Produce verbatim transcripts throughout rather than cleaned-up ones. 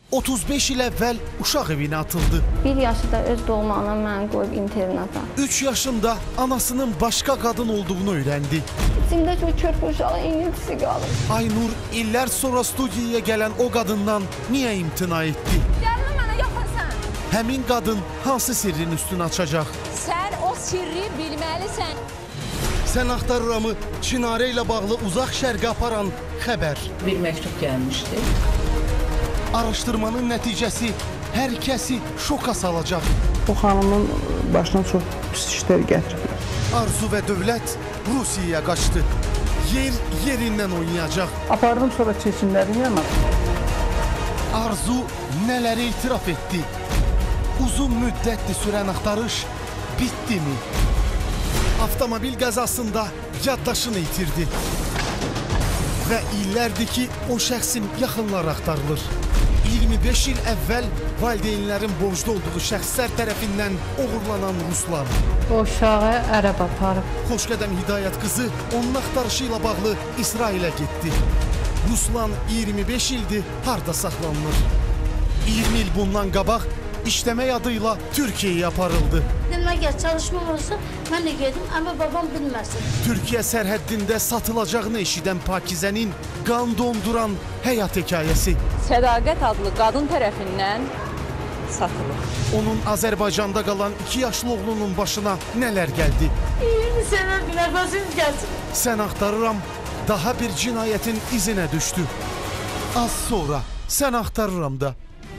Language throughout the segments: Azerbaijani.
otuz beş il əvvəl uşaq evinə atıldı. Bir yaşında öz doğma anam məni qoyub internata. üç yaşında anasının başqa qadın olduğunu öyrəndi. İçimdə çox körpə uşağın iniltisi qalır. Aynur illər sonra studiyaya gələn o qadından niyə imtina etdi? Gəlmə mənə yaxasan. Həmin qadın hansı sirrin üstünü açacaq? Sən o sirri bilməlisən. Sən axtarıramı Çinarə ilə bağlı uzaq şərqə aparan xəbər. Bir məktub gəlmişdi. Araşdırmanın nəticəsi hər kəsi şoka salacaq. O xanımın başına çox pis işlər gətirib. Arzu və Dövlət Rusiyaya qaçdı. Yer yerindən oynayacaq. Apardım sonra çeçimlərin yanına. Arzu nələri itiraf etdi? Uzun müddətli sürən axtarış bitdimi? Avtomobil qəzasında yaddaşını itirdi. Və illərdir ki, o şəxsin yaxınları axtarılır. iyirmi beş il əvvəl valideynlərin borclu olduğu şəxslər tərəfindən oğurlanan Ruslan. O uşağı ərəb aparıb. Xoşqədəm Hidayət qızı onun axtarışı ilə bağlı İsrailə getdi. Ruslan iyirmi beş ildir harda saxlanılır. iyirmi il bundan qabaq işləmək adıyla Türkiyəyə aparıldı. Əgər çalışmam olsa, mən də gedim, amma babam bilməsin. Türkiyə sərhəddində satılacağını eşidən Pakizənin qan donduran həyat hekayəsi. Sədaqət adlı qadın tərəfindən satılır. Onun Azərbaycanda qalan iki yaşlı oğlunun başına nələr gəldi? iyirmi sənə bir nəfəsim gəlsin. Sən axtarıram daha bir cinayətin izinə düşdü. Az sonra Sən axtarıram da.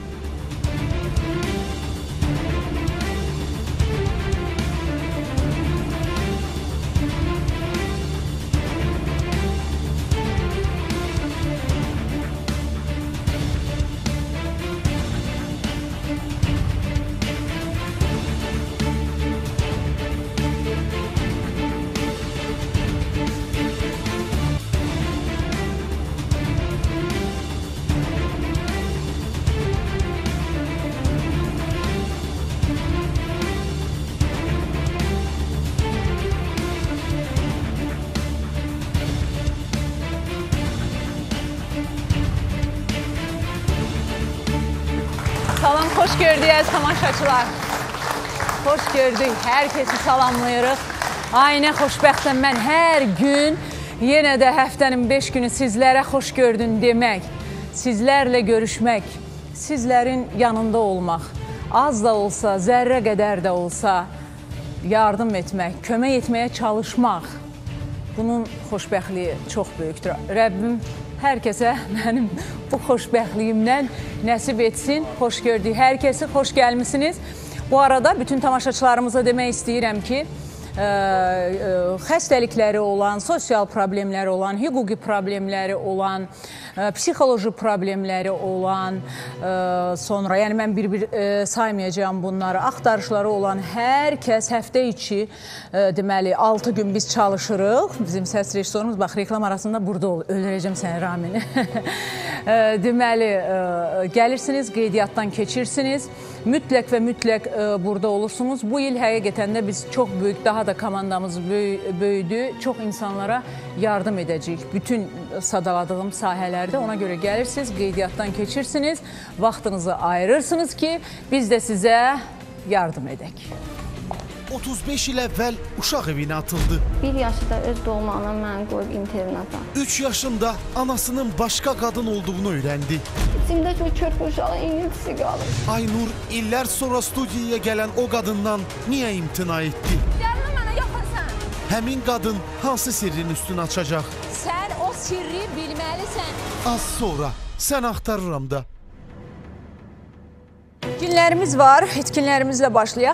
Salam, xoş gördük əziz tamaşaçılar. Xoş gördük, hər kəsi salamlayırıq. Ay, nə xoşbəxtəm mən hər gün yenə də həftənin beş günü sizlərə xoş gördün demək, sizlərlə görüşmək, sizlərin yanında olmaq, az da olsa, zərrə qədər də olsa yardım etmək, kömək etməyə çalışmaq. Bunun xoşbəxtliyi çox böyükdür. Rəbbim hər kəsə mənim bu xoşbəxtliyimdən nəsib etsin. Xoş gördük hər kəsi, xoş gəlmişsiniz. Bu arada bütün tamaşaçılarımıza demək istəyirəm ki, ə, ə, xəstəlikləri olan, sosial problemləri olan, hüquqi problemləri olan, ə, psixoloji problemləri olan, ə, sonra, yəni mən bir-bir ə, saymayacağım bunları, axtarışları olan hər kəs həftə içi, ə, deməli, altı gün biz çalışırıq. Bizim səs rejissorumuz, bax, reklam arasında burada olur. Öldürəcəm səni, Ramini. Deməli, ə, gəlirsiniz, qeydiyyatdan keçirsiniz. Mütləq və mütləq ə, burada olursunuz. Bu il həqiqətən də biz çox böyük, daha da komandamız böy böyüdü. Çox insanlara yardım edəcəyik. Bütün sadaladığım sahələrdə ona görə gəlirsiniz, qeydiyyatdan keçirsiniz, vaxtınızı ayırırsınız ki, biz də sizə yardım edək. otuz beş il əvvəl uşaq evinə atıldı. Bir yaşında öz doğma anam məni qoyub internata. üç yaşında anasının başqa qadın olduğunu öyrəndi. İçimdə çox körpə uşağın iniltisi qalır. Aynur illər sonra studiyaya gələn o qadından niyə imtina etdi? Gəlmə mənə yaxasan. Həmin qadın hansı sirrin üstünü açacaq? Sən o sirri bilməlisən. Az sonra Sən axtarıram da. Etkinlərimiz var, etkinlərimizlə başlayaq.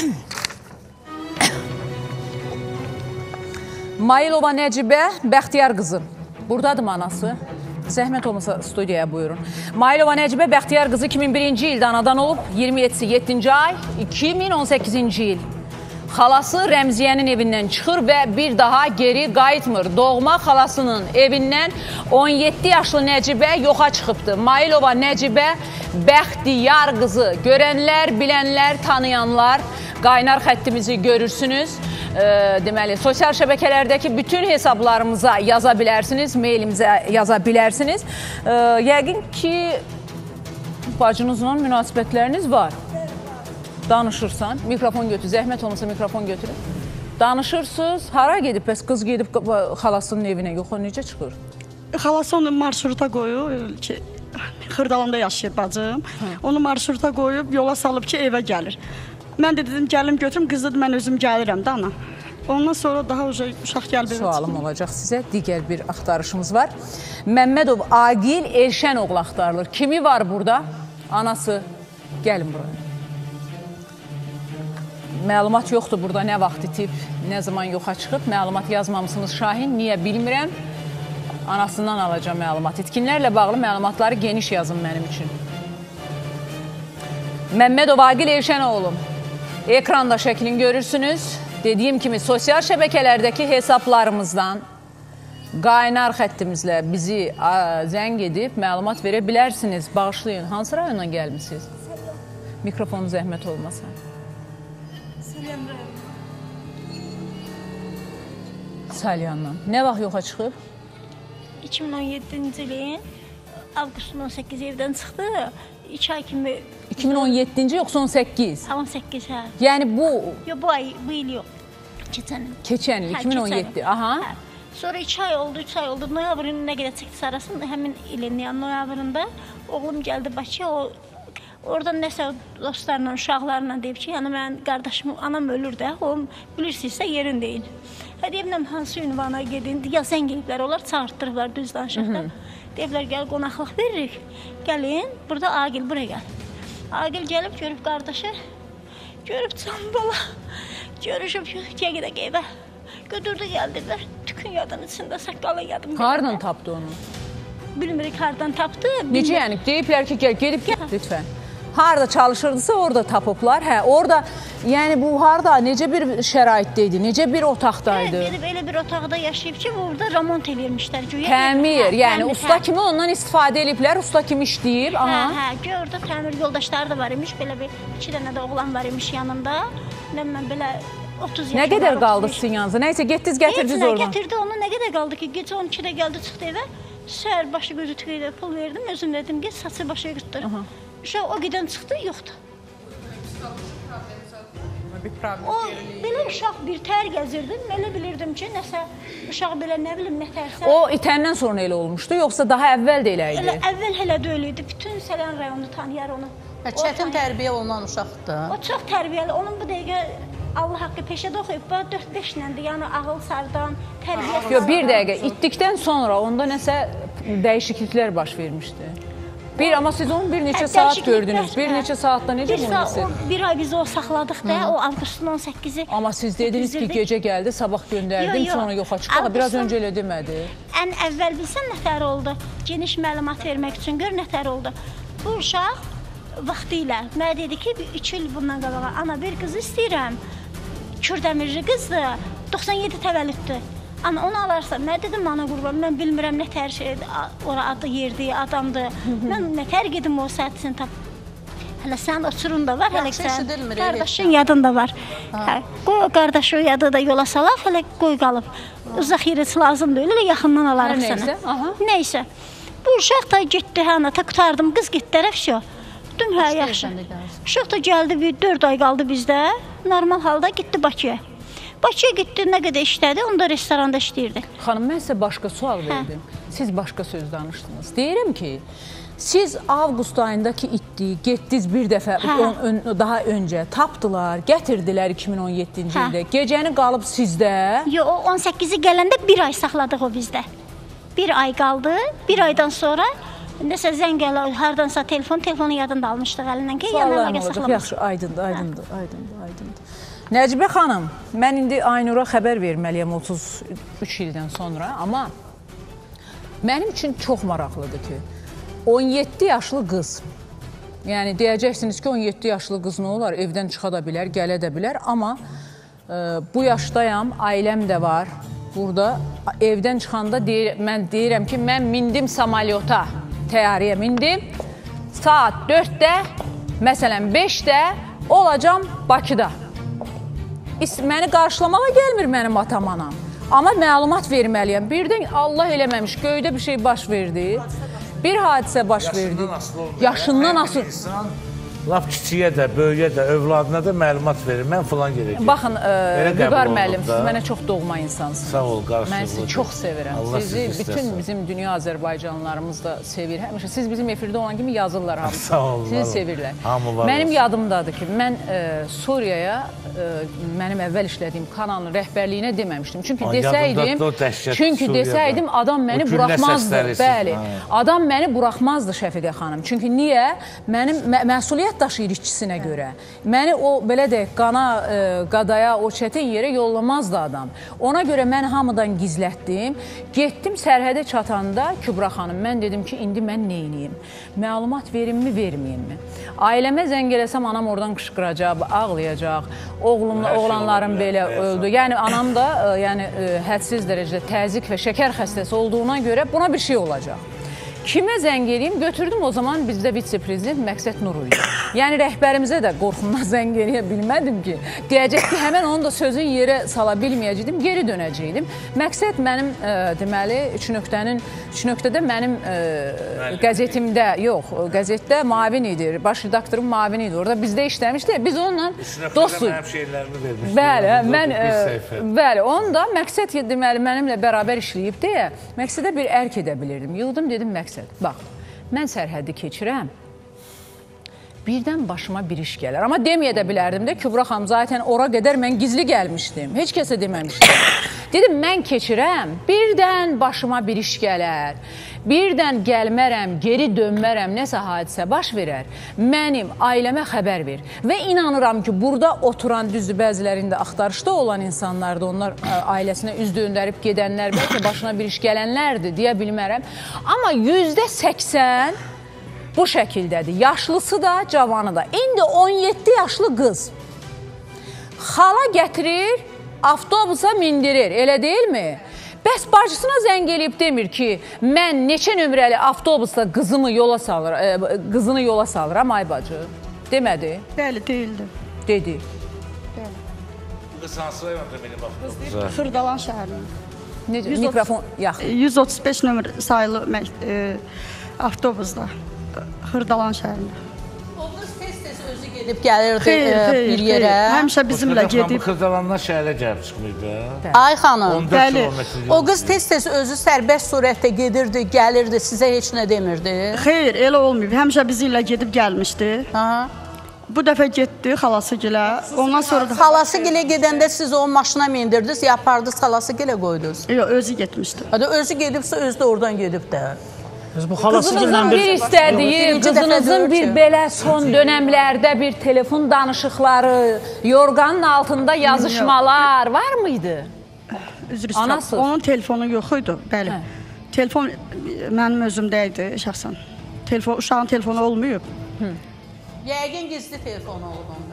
Mayılova Nəcibə Bəxtiyar qızı. Buradadır anası. Zəhmət olmasa studiyaya buyurun. Mayılova Nəcibə Bəxtiyar qızı iki min birinci ildə anadan olub, iyirmi yeddisi yeddinci ay, iki min on səkkizinci il. Xalası Rəmziyənin evindən çıxır və bir daha geri qayıtmır. Doğma xalasının evindən on yeddi yaşlı Nəcibə yoxa çıxıbdır. Mayılova Nəcibə Bəxtiyar qızı. Görənlər, bilənlər, tanıyanlar qaynar xəttimizi görürsünüz. E, deməli, sosial şəbəkələrdəki bütün hesablarımıza yaza bilərsiniz, mailimizə yaza bilərsiniz. E, yəqin ki, bacınızla münasibətləriniz var. Danışırsan, mikrofon götür, zəhmət olmasa mikrofon götürün. Danışırsınız, hara gedib, bəs qız gedib xalasının evinə, yox, o necə çıxır? Xalası onu marşruta qoyub ki, Xırdalanda yaşayır bacım. Onu marşruta qoyub, yola salıb ki, evə gəlir. Mən də dedim, gəlim götürüm, qız dedi, mən özüm gəlirəm də ana. Ondan sonra daha uşaq gəlib evə çıxdım. Sualım olacaq sizə, digər bir axtarışımız var. Məmmədov Agil Elşənoğlu axtarılır. Kimi var burada? Anası, gəlin buraya. Məlumat yoxdur burada, nə vaxt itib, nə zaman yoxa çıxıb. Məlumat yazmamışsınız Şahin, niyə bilmirəm. Anasından alacağım məlumat. İtkinlərlə bağlı məlumatları geniş yazın mənim üçün. Məmmədov Agil Elşənoğlu. Ekranda şəklini görürsünüz. Dediyim kimi, sosial şəbəkələrdəki hesablarımızdan qaynar xəttimizlə bizi zəng edib məlumat verə bilərsiniz. Bağışlayın. Hansı rayondan gəlmişsiniz? Mikrofonu zəhmət olmasa. Salyandan. Nə vaxt yoxa çıxıb? iki min on yeddinci ilin avqustun on səkkizi evdən çıxdı. iki ay kimi... iki min on yeddinci yoxsa on səkkiz? on səkkiz, hə. Yəni bu... Yox, bu ay, bu il yox. Keçən il. Keçən il, iki min on yeddi. Aha. Hə. Sonra iki ay oldu, üç ay oldu. Noyabrın nə qədər çıxdı sarasın, həmin ilin, yəni noyabrında oğlum gəldi Bakıya, o... Oradan nəsə dostlarla, uşaqlarla deyib ki, yəni mən qardaşım, anam ölür də, o bilirsinizsə yerin deyin. Hə, deyiblər, hansı ünvana gedin, ya zəng ediblər, onlar çağırtdırıblar, düz danışıqda. Deyiblər, gəl qonaqlıq veririk, gəlin, burada Agil, buraya gəl. Agil gəlib, görüb qardaşı, görüb can bala, görüşüb, gəl gedək evə. Götürdü, gəldilər, tükün yadın içində, saqqalı yadım. Hardan tapdı onu? Bilmirik, hardan tapdı. Necə yəni, deyiblər ki, gəl, gedib gəl, lütfən. Harada çalışırdısa orada tapıblar. Hə, orada, yəni bu harada, necə bir şəraitdəydi, necə bir otaqdaydı? Gedib elə bir otaqda yaşayıb ki, burada remont edirmişlər. Təmir, yəni usta kimi ondan istifadə ediblər, usta kimi işləyib. Hə, hə, orada təmir yoldaşları da var imiş, belə bir iki dənə də oğlan var imiş yanında. Mən belə otuz yaşında. Nə qədər qaldı sizin yanınıza? Nəysə, getdiniz, gətirdiniz oradan. Gətirdi onu, nə qədər qaldı ki, gecə on ikidə gəldi, çıxdı evə. Səhər başı gözü tükəydə pul verdim, özüm dedim ki, saçı başa qıtdır. Uşaq o gedən çıxdı, yoxdur. O, belə uşaq bir tər gəzirdi, elə bilirdim ki, nəsə, uşaq belə nə bilim, nə tərsə. O itəndən sonra elə olmuşdu, yoxsa daha əvvəl də elə idi? Elə əvvəl hələ də öyle idi, bütün Səlyan rayonu tanıyar onu. Çətin tərbiyə olunan uşaqdır. O çox tərbiyəli, onun bu dəqiqə Allah haqqı peşədə oxuyub, dörd beş nəndir, yəni ağıl sardan, tərbiyəsi. Yox, bir dəqiqə, itdikdən sonra onda nəsə dəyişikliklər baş vermişdi. Bir, amma siz onu bir neçə saat gördünüz. Bir neçə saatda necə olmuşdu? Bir ay bizi o saxladıq da, o avqustun on səkkizi. Amma siz dediniz ki, gecə gəldi, sabah göndərdim, sonra yoxa çıxdı. Biraz öncə elə demədi. Ən əvvəl bilsən nətər oldu? Geniş məlumat vermək üçün gör nətər oldu. Bu uşaq vaxtı ilə mənə dedi ki, üç il bundan qabağa, ana bir qız istəyirəm. Kürdəmirli qızdır, doxsan yeddi təvəllüddür. Ana onu alarsan, mən dedim ana qurban, mən bilmirəm nə tər şeydir, ora adı yerdir, adamdır. Mən nə tər gedim o səhətini tap. Hələ sənin oturun da var, hələ sən qardaşın yadında var. Qoy o qardaşı yadı da yola salaq, hələ qoy qalıb. Uzaq yerisi lazım deyil, elə yaxından alarıq sənə. Neysə, bu uşaq da getdi, hə ana, ta qutardım, qız getdi tərəf şu. Düm hə, yaxşı. Uşaq da gəldi, dörd ay qaldı bizdə, normal halda getdi Bakıya. Bakıya getdi, nə qədər işlədi, onda restoranda işləyirdi. Xanım, mən sizə başqa sual verdim. Siz başqa söz danışdınız. Deyirəm ki, siz avqust ayındakı itdi, getdiniz bir dəfə daha öncə, tapdılar, gətirdilər iki min on yeddinci ildə. Gecəni qalıb sizdə. Yox, o on səkkizi gələndə bir ay saxladıq o bizdə. Bir ay qaldı, bir aydan sonra nəsə zəng gələ, hardansa telefon, telefonu yadında almışdıq əlindən ki, yəni əlaqə saxlamaq. Yaxşı, aydındır, aydındır, aydındır, aydındır. Nəcibə xanım, mən indi Aynura xəbər verməliyəm otuz üç ildən sonra, amma mənim üçün çox maraqlıdır ki, on yeddi yaşlı qız, yəni deyəcəksiniz ki, on yeddi yaşlı qız nə olar, evdən çıxa da bilər, gələ də bilər, amma e, bu yaşdayam, ailəm də var, burada evdən çıxanda deyir, mən deyirəm ki, mən mindim samalyota, təyyarəyə mindim, saat dörddə, məsələn beşdə olacam Bakıda. Məni qarşılamağa gəlmir mənim atam anam. Amma məlumat verməliyəm. Birdən Allah eləməmiş, göydə bir şey baş verdi. Bir hadisə baş verdi. Yaşından asılı. Laf kiçiyə də, böyüyə də, övladına da məlumat verir. Mən filan gedəcəm. Baxın, Vüqar müəllim, siz mənə çox doğma insansınız. Sağ ol, qarşılıqlı. Mən sizi çox sevirəm. Sizi bütün bizim dünya Azərbaycanlarımız da sevir. Həmişə siz bizim efirdə olan kimi yazırlar hamısı. Sağ ol. Sizi sevirlər. Hamı var. Mənim yadımdadır ki, mən Suriyaya mənim əvvəl işlədiyim kanalın rəhbərliyinə deməmişdim. Çünki desəydim, çünki desəydim adam məni buraxmazdı. Bəli. Adam məni buraxmazdı Şəfiqə xanım. Çünki niyə? Mənim məsuliyyət daşıyır işçisinə görə. Məni o, belə deyək, qana, qadaya, o çətin yerə yollamazdı adam. Ona görə mən hamıdan gizlətdim. Getdim sərhədə çatanda Kübra xanım, mən dedim ki, indi mən neyniyim? Məlumat verimmi, verməyimmi? Ailəmə zəng eləsəm, anam oradan qışqıracaq, ağlayacaq. Oğlumla, oğlanlarım belə öldü. Yəni, anam da yəni, hədsiz dərəcədə təzik və şəkər xəstəsi olduğuna görə buna bir şey olacaq. Kimə zəng edeyim? Götürdüm o zaman bizdə vitse-prezident Məqsəd Nuru idi. Yəni rəhbərimizə də qorxumdan zəng eləyə bilmədim ki, deyəcək ki, həmən onu da sözün yerə sala bilməyəcəkdim, geri dönəcəkdim. Məqsəd mənim e, deməli üç nöqtənin üç nöqtədə mənim e, qəzetimdə, yox, qəzetdə mavin idi, baş redaktorun mavin idi. Orada bizdə işləmişdi. Biz onunla dostluq. Mənim şeylərimi vermişdim. Bəli, mən e, bəli, onu da Məqsəd deməli mənimlə bərabər işləyib deyə Məqsədə bir ərk edə bilirdim. Yıldım dedim Məqsəd. Bax, mən sərhəddi keçirəm, birdən başıma bir iş gələr. Amma deməyə də bilərdim də, Kübra xanım, zaten ora qədər mən gizli gəlmişdim. Heç kəsə deməmişdim. Dedim, mən keçirəm, birdən başıma bir iş gələr. Birdən gəlmərəm, geri dönmərəm, nəsə hadisə baş verər. Mənim ailəmə xəbər ver. Və inanıram ki, burada oturan düzdür, bəzilərində axtarışda olan insanlardır, onlar ə, ailəsinə üz döndərib gedənlər, bəlkə başına bir iş gələnlərdir, deyə bilmərəm. Amma yüzdə səksən bu şəkildədir. Yaşlısı da, cavanı da. İndi on yeddi yaşlı qız xala gətirir, avtobusa mindirir, elə deyilmi? Bəs bacısına zəng eləyib demir ki, mən neçə nömrəli avtobusla qızımı yola salır, e, qızını yola salıram, ay bacı. Demədi? Bəli, deyildi. Dedi. Bəli. Qız hansı rayonda benim avtobusa? Xırdalan şəhərinin. Necə? Mikrofon yaxın. yüz otuz beş nömr sayılı e, avtobusda. Xırdalan şəhərində. O qız tez-tez özü gedib gəlirdi xeyr, e, xeyr, bir yerə. Xeyr. Həmişə bizimlə gedib. Xırdalandan şəhərə gəlib çıxmayıb. Ay xanım, bəli. O qız tez-tez özü sərbəst surətdə gedirdi, gəlirdi, sizə heç nə demirdi. Xeyr, elə olmayıb. Həmişə bizimlə gedib gəlmişdi. Aha. Bu dəfə getdi xalası gilə. Ondan sonra da xalası gilə gedəndə siz o maşına mindirdiniz, ya apardınız xalası gilə qoydunuz? Yox, özü getmişdi. Hadi özü gedibsə, özü də oradan gedib də. Qızınızın bir istədiyi, qızınızın bir belə son dönəmlərdə bir telefon danışıqları, yorganın altında yazışmalar var mıydı? Üzr istəyirəm. Onun telefonu yox idi, bəli. Hə. Telefon mənim özümdə idi şəxsən. Telefon, uşağın telefonu olmayıb. Hı. Yəqin gizli telefonu olub onda.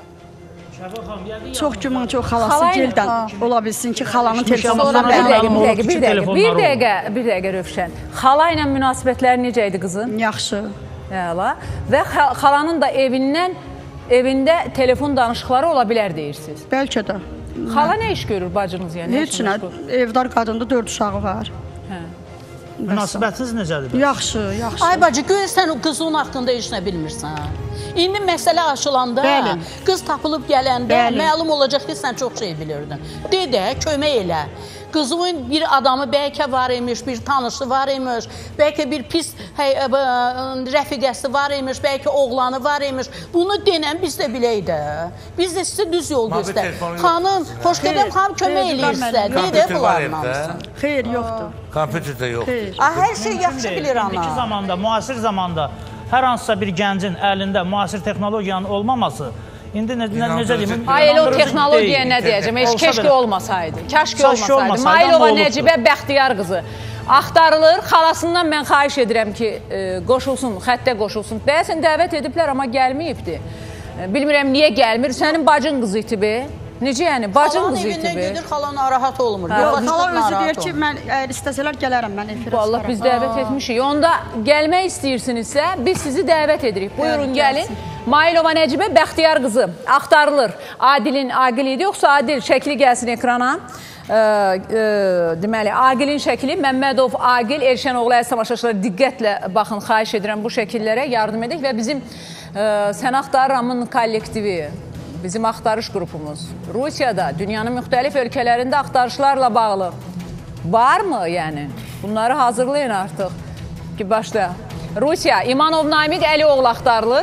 Çox güman, çox xalası geldən ola bilsin ki, xalanın telefonundan bir dəqiqə, bir dəqiqə, bir dəqiqə, bir dəqiqə, bir dəqiqə Rövşən. Xala ilə münasibətləri necə idi qızın? Yaxşı. Əla. Və xalanın da evindən, evində telefon danışıqları ola bilər deyirsiniz. Bəlkə də. Xala nə iş görür bacınız yəni? Heç nə, evdar qadında dörd uşağı var. Hə. Münasibətiniz necədir? Yaxşı, yaxşı. Ay bacı, görək sən o qızın haqqında heç nə bilmirsən. İndi məsələ açılanda, bəli, qız tapılıb gələndə, bəli, məlum olacaq ki, sən çox şey bilirdin. De də, kömək elə. Qızın bir adamı bəlkə var imiş, bir tanışı var imiş, bəlkə bir pis hey, rəfiqəsi var imiş, bəlkə oğlanı var imiş. Bunu denən biz də bilək də. Biz də sizə düz yol göstər. Xanım, xoş gedəm, xanım kömək eləyir sizə. Deyə bulanmamışsın. Xeyr, yoxdur. Kompüter də yoxdur. Hər şey yaxşı bilir ana. İndiki zamanda, müasir zamanda hər hansısa bir gəncin əlində müasir texnologiyanın olmaması, indi necə deyim? Ay, elə o texnologiya nə deyəcəm? Heç keşki olmasaydı. Keşki olmasaydı. Mailova Nəcibə Bəxtiyar qızı axtarılır. Xalasından mən xahiş edirəm ki, qoşulsun, xəttə qoşulsun. Deyəsən, dəvət ediblər, amma gəlməyibdi. Bilmirəm, niyə gəlmir? Sənin bacın qızı itibi. Necə yəni? Bacın qızı itibi. Xalanın evindən gedir, xala narahat olmur. Xala özü deyir ki, mən əgər istəsələr gələrəm, mən efirə Allah, biz dəvət etmişik. Onda gəlmək istəyirsinizsə, biz sizi dəvət edirik. Buyurun, gəlin. Mailova Nəcibə Bəxtiyar qızı axtarılır. Adilin Aqil idi, yoxsa Adil şəkli gəlsin ekrana. e, e, deməli, Aqilin şəkli Məmmədov Aqil, Elşənoğlu əziz tamaşaçılar diqqətlə baxın, xahiş edirəm bu şəkillərə yardım edək və bizim e, Sən Axtarıramın kollektivi, bizim axtarış qrupumuz Rusiyada, dünyanın müxtəlif ölkələrində axtarışlarla bağlı varmı yəni? Bunları hazırlayın artıq ki, başlayaq. Rusiya, İmanov Namid Əlioğlu axtarılır.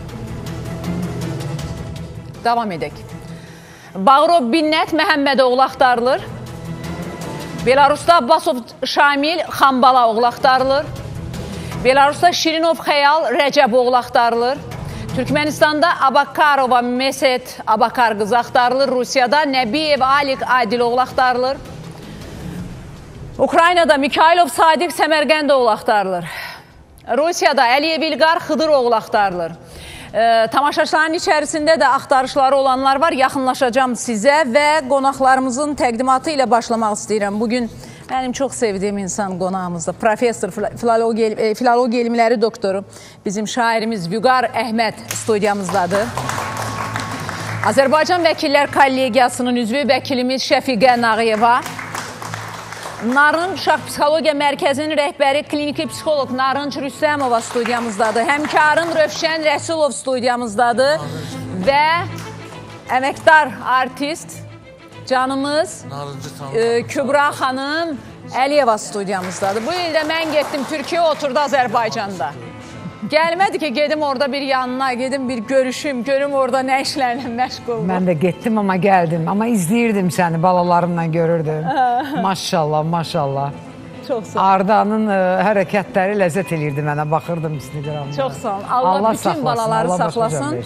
Davam edək. Bağırov Binnət Məhəmmədoğlu axtarılır. Belarusda Abbasov Şamil Xambala oğlu axtarılır. Belarusda Şirinov Xəyal Rəcəb oğlu axtarılır. Türkmenistanda Abakarova Meset Abakar qızı axtarılır. Rusiyada Nəbiyev Alik Adil oğlu axtarılır. Ukraynada Mikhailov Sadiq Səmərqəndoğlu axtarılır. Rusiyada Əliyev İlqar Xıdıroğlu axtarılır. E, tamaşaçıların içərisində də axtarışları olanlar var. Yaxınlaşacağım sizə və qonaqlarımızın təqdimatı ilə başlamaq istəyirəm. Bugün mənim çox sevdiyim insan qonağımızda. Profesor, filologiya, e, filologiya elmləri doktoru, bizim şairimiz Vüqar Əhməd studiyamızdadır. Azərbaycan Vəkillər Kollegiyasının üzvü vəkilimiz Şəfiqə Nağıyeva. Narınc Uşaq Psixologiya Mərkəzinin rəhbəri kliniki psixoloq Narınc Rüstəmova studiyamızdadır. Həmkarım Rövşən Rəsulov studiyamızdadır və əməkdar artist canımız e, Kübra xanım Əliyeva studiyamızdadır. Bu ildə mən getdim, Türkiyə oturdu Azərbaycanda. Gəlmədi ki, gedim orada bir yanına, gedim bir görüşüm, görüm orada nə işlərlə məşğul. Mən də getdim, amma gəldim. Amma izləyirdim səni, balalarımla görürdüm. Maşallah, maşallah. Çox sağ ol. Ardanın ə, hərəkətləri ləzzət eləyirdi mənə, baxırdım Instagramda. Çox sağ ol. Allah, Allah bütün saxlasın, balaları Allah saxlasın.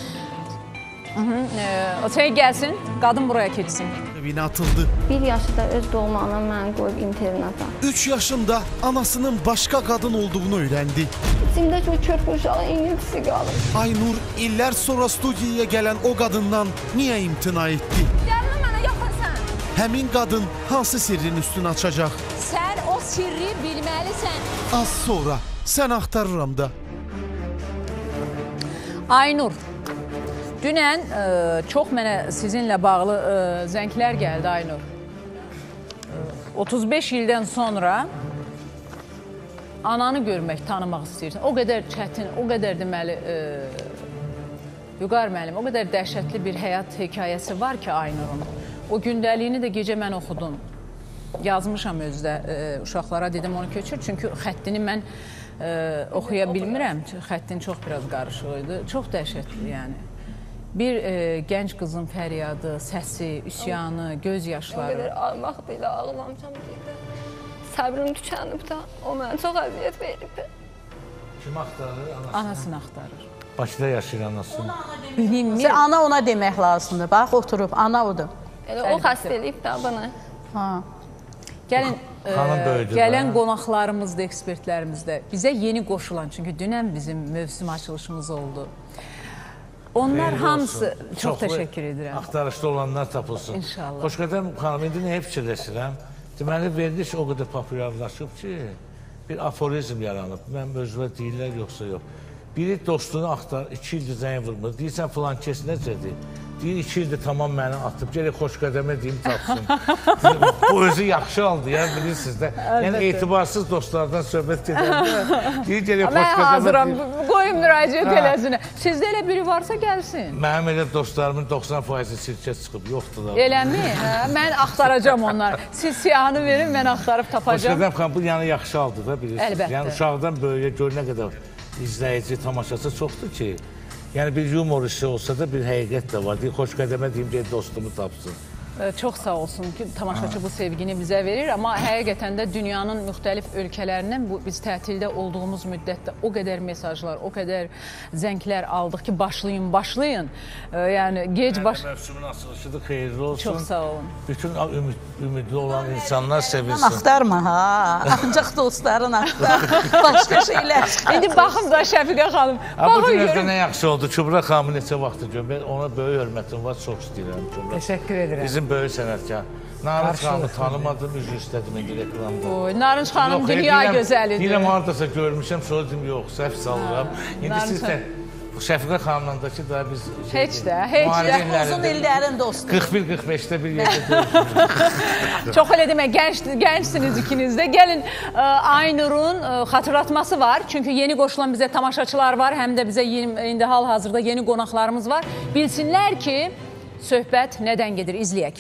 O şey gəlsin, qadın buraya keçsin. Evinə atıldı. Bir yaşında öz doğmanı mən qoyub internata. Üç yaşında anasının başqa qadın olduğunu öyrəndi. İçimdə çox körpü uşağın iniltisi qalır. Aynur illər sonra studiyaya gələn o qadından niyə imtina etdi? Gəlmə mənə yaxınsan. Həmin qadın hansı sirrin üstünü açacaq? Sən o sirri bilməlisən. Az sonra Sən Axtarıram da. Aynur, dünən ə, çox mənə sizinlə bağlı ə, zənglər gəldi Aynur. otuz beş ildən sonra ananı görmək, tanımaq istəyirsən. O qədər çətin, o qədər deməli, ə, Vüqar müəllim, o qədər dəhşətli bir həyat hekayəsi var ki Aynur'un. O gündəliyini də gecə mən oxudum. Yazmışam özdə, ə, uşaqlara dedim onu köçür. Çünki xəttini mən ə, oxuya bilmirəm. Xəttin çox biraz qarışıq idi. Çox dəhşətli yəni. Bir e, gənc qızın fəryadı, səsi, üsyanı, göz yaşları. O qədər vaxt ilə ağlamışam deyildi. Səbrim tükənib də, o mənə çox əziyyət verib. Kim axtarır? Anasını. Anasını axtarır. Bakıda yaşayır anası. Bilmir. Ana ona demək lazımdır. Bax, oturub, ana odur. Elə o xəstə eləyib də bana. Ha. Gəlin, e, gələn qonaqlarımız da, ekspertlərimiz də bizə yeni qoşulan, çünki dünən bizim mövsüm açılışımız oldu. Onlar Xeyirli hamısı, olsun. Çox Çoxlu təşəkkür edirəm. Axtarışda olanlar tapılsın. İnşallah. Xoşqədəm xanım, indi nəyə fikirləşirəm? Deməli, veriliş o qədər populyarlaşıb ki, bir aforizm yaranıb. Mən özümə deyirlər, yoxsa yox. Biri dostunu axtar, iki ildir zəng vurmur. Deyirsən, filan kes necədir? Deyir, iki ildir tamam məni atıb. Gələk xoş qədəmə deyim, tapsın. Bu özü yaxşı aldı, yəni bilirsiniz də. Yəni, etibarsız dostlardan söhbət edəndə. Deyir, gələk xoş qədəmə deyim. Mən hazıram, qoyun müraciət eləsinə. Sizdə elə biri varsa gəlsin. Mənim elə dostlarımın doxsan faizi sirkə çıxıb, yoxdur da. Eləmi? Mən axtaracam onları. Siz siyahını verin, mən axtarıb tapacam. Xoş qədəm xanım, bu yəni yaxşı aldı da, bilirsiniz. Əlbəttə. Yəni, uşaqdan böyüyə gör nə qədər izləyici, tamaşası çoxdur ki, yəni bir yumor işi olsa da bir həqiqət də var. Deyir, xoş qədəmə deyim, deyir, dostumu tapsın. Çox sağ olsun ki, tamaşaçı bu sevgini bizə verir, amma həqiqətən də dünyanın müxtəlif ölkələrindən bu, biz tətildə olduğumuz müddətdə o qədər mesajlar, o qədər zənglər aldıq ki, başlayın, başlayın. Yəni, gec baş... Mövsümün açılışıdır, xeyirli olsun. Çox sağ olun. Bütün ümid, ümidli olan insanlar sevilsin. Axtarma, ha. Ancaq dostların axtar. Başqa şeylər. İndi baxın da Şəfiqə xanım. Bu günəzdə nə yaxşı oldu. Kübra xanımı neçə vaxtı görüm. Ben ona böyük hörmətim var, çox istəyirəm. Təşəkkür edirəm. Bizim böyük sənətkar. Narınc xanımı tanımadım, üzr istədim indi reklamda. Oy, Narınc xanım dünya gözəlidir. Deyirəm, haradasa görmüşəm, sonra dedim, yox, səhv salıram. İndi siz də Şəfiqə xanımlandakı da biz... Heç də, heç də. Uzun illərin dostu. qırx bir qırx beşdə bir yerdə görüşürük. Çox elə demə, gənc, gəncsiniz ikiniz də. Gəlin, ə, Aynur'un ə, xatırlatması var. Çünki yeni qoşulan bizə tamaşaçılar var. Həm də bizə yeni, indi hal-hazırda yeni qonaqlarımız var. Bilsinlər ki, söhbət nədən gedir? İzləyək.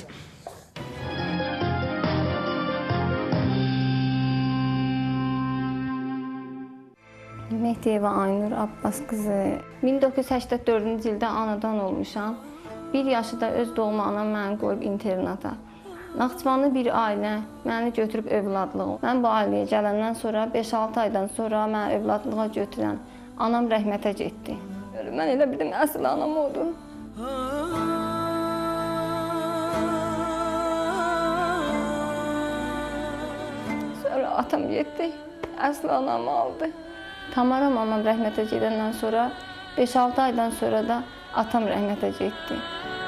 Mehdiyeva Aynur Abbas qızı. min doqquz yüz səksən dördüncü ildə anadan olmuşam. Bir yaşında öz doğma anam məni qoyub internata. Naxçıvanlı bir ailə məni götürüb övladlığa. Mən bu ailəyə gələndən sonra beş altı aydan sonra məni övladlığa götürən anam rəhmətə getdi. Mən elə bildim əsl anam odur. Sonra atam getdi, əsl anamı aldı. Tamara mamam rəhmətə gedəndən sonra beş altı aydan sonra da atam rəhmətə getdi.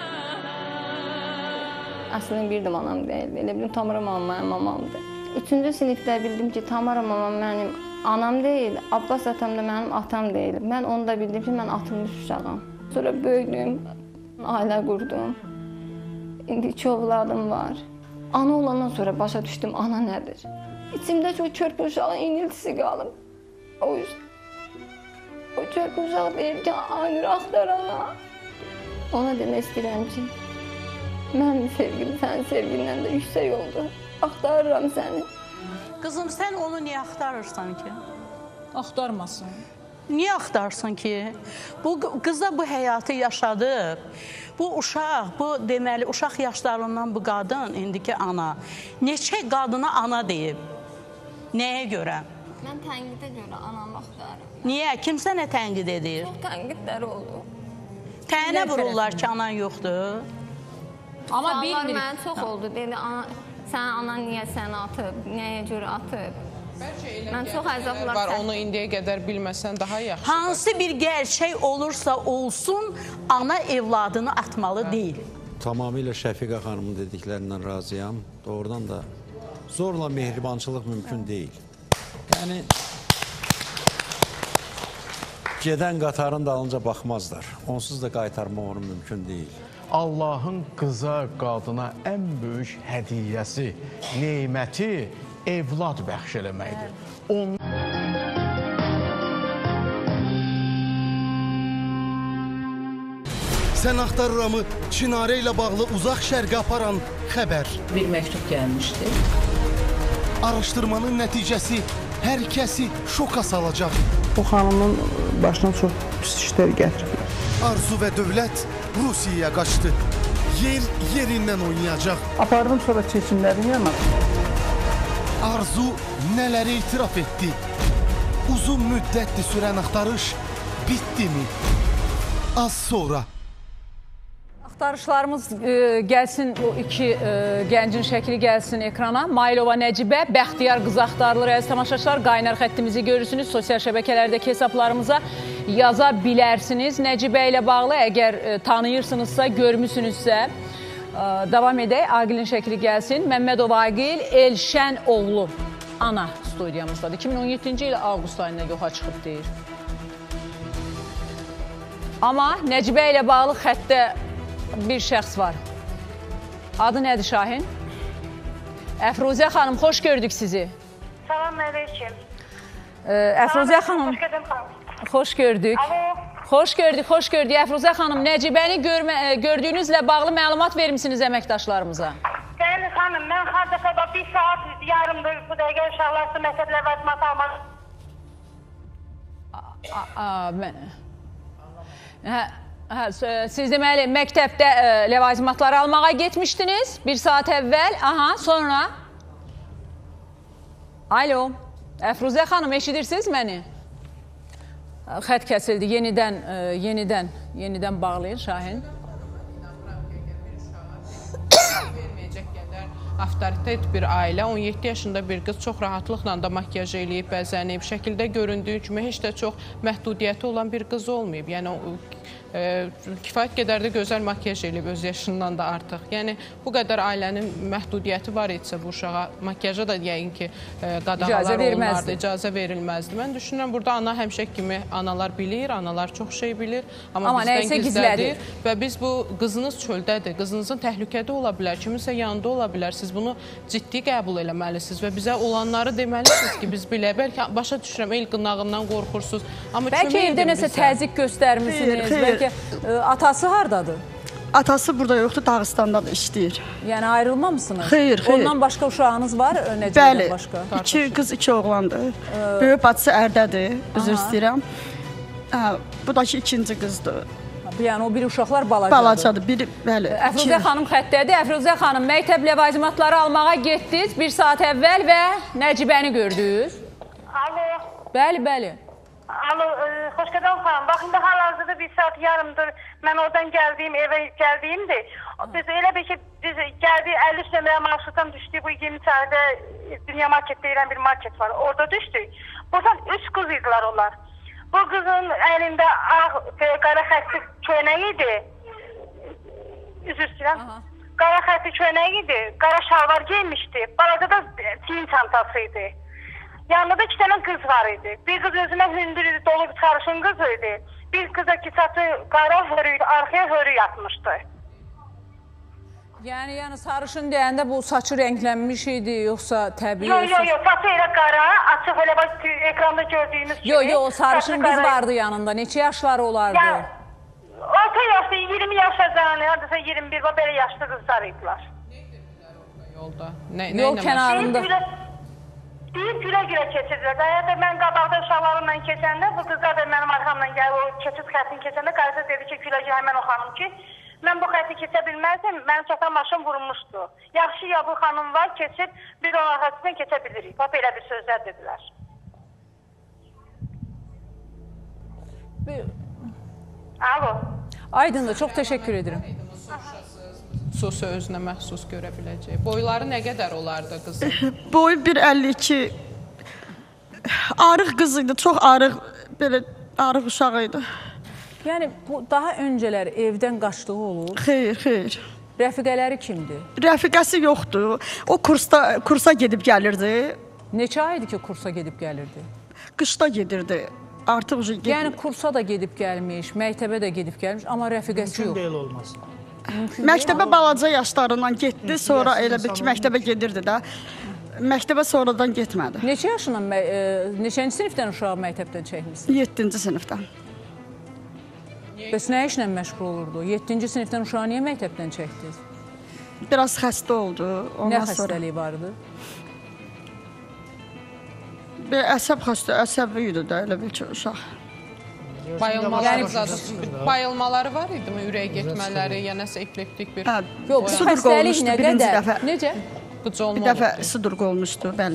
Əslində bildim anam deyildi. Elə bildim Tamara mamam mənim mamamdır. Üçüncü sinifdə bildim ki, Tamara mamam mənim anam deyil, Abbas atam da mənim atam deyil. Mən onu da bildim ki, mən atılmış uşağam. Sonra böyüdüm, ailə qurdum. İndi iki ovladım var. Ana olandan sonra başa düşdüm ana nədir. İçimdə çox körpə uşağın iniltisi qalıb. O yüzden o çok uzak değil ki Aynur axtar ana. Ona demək istəyirəm ki, mənim sevgim sənin sevgindən də yüksək oldu. Axtarıram səni. Qızım, sən onu niyə axtarırsan ki? Axtarmasın. Niyə axtarsın ki? Bu qız da bu həyatı yaşadı. Bu uşaq, bu deməli uşaq yaşlarından bu qadın, indiki ana. Neçə qadına ana deyib? Nəyə görə? Mən tənqidə görə anamı axtarım. Niyə? Kim sənə tənqid edir? Çox tənqidlər oldu. Tənə vururlar ki, anan yoxdur. Amma bilmirik. Mənə çox oldu. Dedi, sən anan niyə səni atıb, nəyə görə atıb? Mən çox əzablar var, onu indiyə qədər bilməsən daha yaxşı. Hansı bir gerçək olursa olsun, ana evladını atmalı deyil. Tamamilə Şəfiqə xanımın dediklərindən razıyam. Doğrudan da zorla mehribançılıq mümkün deyil. Yəni, gedən qatarın dalınca baxmazlar. Onsuz da qaytarma onu mümkün deyil. Allahın qıza, qadına ən böyük hədiyyəsi, neyməti evlad bəxş eləməkdir. On... Sən axtarıramı Çinarə ilə bağlı uzaq şərqə aparan xəbər. Bir məktub gəlmişdi. Araşdırmanın nəticəsi hər kəsi şoka salacaq. O xanımın başına çox pis işlər gətiriblər. Arzu və dövlət Rusiyaya qaçdı. Yer yerindən oynayacaq. Apardım sonra seçimlərin yanına. Arzu nələri itiraf etdi? Uzun müddətli sürən axtarış bitdimi? Az sonra. Axtarışlarımız e, gəlsin, o iki e, gəncin şəkli gəlsin ekrana. Mailova Nəcibə, Bəxtiyar qız axtarılır. Əziz tamaşaçılar, qaynar xəttimizi görürsünüz. Sosial şəbəkələrdəki hesablarımıza yaza bilərsiniz. Nəcibə ilə bağlı əgər e, tanıyırsınızsa, görmüsünüzsə, e, davam edək. Aqilin şəkli gəlsin. Məmmədov Aqil, Elşən oğlu ana studiyamızdadır. iki min on yeddinci il avqust ayında yoxa çıxıb deyir. Amma Nəcibə ilə bağlı xəttdə bir şəxs var. Adı nədir Şahin? Əfruzə xanım, xoş gördük sizi. Salam aleyküm. Əfruzə xanım, xoş gördük. Alo. Xoş gördük, xoş gördük. Əfruzə xanım, Nəcibəni görmə, gördüyünüzlə bağlı məlumat vermişsiniz əməkdaşlarımıza. Bəli xanım, mən hardasa bir saat yarımdır bu dəqiqə uşaqlar məktəb ləvazimat almaq. Hə, hə, siz deməli məktəbdə ə, ləvazimatları almağa getmişdiniz bir saat əvvəl. Aha, sonra? Alo, Əfruzə xanım, eşidirsiniz məni? Xət kəsildi, yenidən, ə, yenidən, yenidən bağlayın Şahin. Avtoritet bir ailə, on yeddi yaşında bir qız çox rahatlıqla da makyaj eləyib, bəzənib, şəkildə göründüyü kimi heç də çox məhdudiyyəti olan bir qız olmayıb. Yəni e, kifayət qədər də gözəl makyaj eləyib öz yaşından da artıq. Yəni bu qədər ailənin məhdudiyyəti var idisə bu uşağa makyaja da yəqin ki e, qadağalar olunardı, icazə verilməzdi. Mən düşünürəm burada ana həmişə kimi analar bilir, analar çox şey bilir, amma, amma bizdən gizlədir və biz bu qızınız çöldədir, qızınızın təhlükədə ola bilər, kiminsə yanında ola bilər. Siz bunu ciddi qəbul eləməlisiniz və bizə olanları deməlisiniz ki, biz bilə, bəlkə başa düşürəm, el qınağından qorxursunuz. Amma bəlkə evdə nəsə təzyiq göstərmişsiniz, bəlkə ə, atası hardadır? Atası burada yoxdur, Dağıstanda da işləyir. Yəni ayrılmamısınız? Xeyr, xeyr. Ondan başqa uşağınız var? Bəli, iki qız, iki oğlandır. Ee... Böyük bacısı Ərdədir, üzr istəyirəm. Bu da ki, ikinci qızdır. Yəni o bir uşaqlar balacadır. Balacadır, biri, bəli. Əfruzə xanım xəttədir. Əfruzə xanım, məktəb ləvazimatları almağa getdiniz bir saat əvvəl və Nəcibəni gördünüz. Alo. Bəli, bəli. Alo, e, xoş gələn xanım. Bax, indi hal-hazırda bir saat yarımdır mən oradan gəldiyim, evə gəldiyimdir. Biz elə bir ki, biz gəldik, əlli üç nömrə marşrutdan düşdük. Bu yirmi çayda Dünya Market deyilən bir market var. Orada düşdük. Buradan üç qız idilər onlar. Bu qızın əlində ağ, qara xətti köynək idi. Üzr istəyirəm. Qara xətti köynək idi. Qara şalvar giymişdi. Balaca da çiyin çantası idi. Yanında da iki tane kız var idi. Bir kız özüne hündür idi, dolu bir sarışın kız idi. Bir kıza ki saçı qara hörüydü, arkaya hörü yatmışdı. Yəni, yəni sarışın deyəndə bu saçı rənglənmiş idi, yoxsa təbii? Yox, yox, yox, saçı elə qara, açıq elə bak ekranda gördüyümüz kimi. Yox, yox, o sarışın kız vardı yanında. Neçə yaşları olardı? Ya, orta yaşlı, iyirmi yaş azanı, hadisa iyirmi bir, belə yaşlı kızlar idilər. Yolda. Ne, Yol kənarında. Deyib gülə-gülə keçirdilər. Hətta mən qabaqda uşaqlarımla keçəndə, bu qızlar da mənim arxamdan gəlib, o keçid xəttini keçəndə qarşı dedi ki, gülə-gülə həmən o xanım ki, mən bu xətti keçə bilməzdim, mənim çoxdan maşın vurulmuşdu. Yaxşı ya bu xanım var, keçib, biz onun arxasından keçə bilirik. Bax, belə bir sözlər dedilər. Alo. Aydındır, çox təşəkkür edirəm. Sosu özünə məxsus görə biləcək. Boyları nə qədər olardı qızın? Boyu bir əlli iki. Arıq qız idi, çox arıq, belə arıq uşaq idi. Yəni, bu daha öncələr evdən qaçdığı olur? Xeyr, xeyr. Rəfiqələri kimdir? Rəfiqəsi yoxdur. O kursda, kursa gedib gəlirdi. Neçə aydı ki, kursa gedib gəlirdi? Qışda gedirdi. Artıq gedib. Yəni, kursa da gedib gəlmiş, məktəbə də gedib gəlmiş, amma rəfiqəsi yox. Mümkün deyil olmaz. Məktəbə balaca yaşlarından getdi, sonra elə bir ki, məktəbə gedirdi də. Məktəbə sonradan getmədi. Neçə yaşından, neçənci sinifdən uşağı məktəbdən çəkmişsin? yeddinci sinifdən. Bəs nə işlə məşğul olurdu? yeddinci sinifdən uşağı niyə məktəbdən çəkdiniz? Biraz xəstə oldu. Nə xəstəliyi vardı? Bir əsəb xəstə, əsəbi idi də, elə bir ki, uşaq. Bayılmaları, yəni, bayılmaları var idi mi? Ürək getmələri, ya nəsə epileptik bir... Hə, yox, sudurqa olmuşdu birinci dəfə. Necə? Bir dəfə sudurqa olmuşdu, bəli.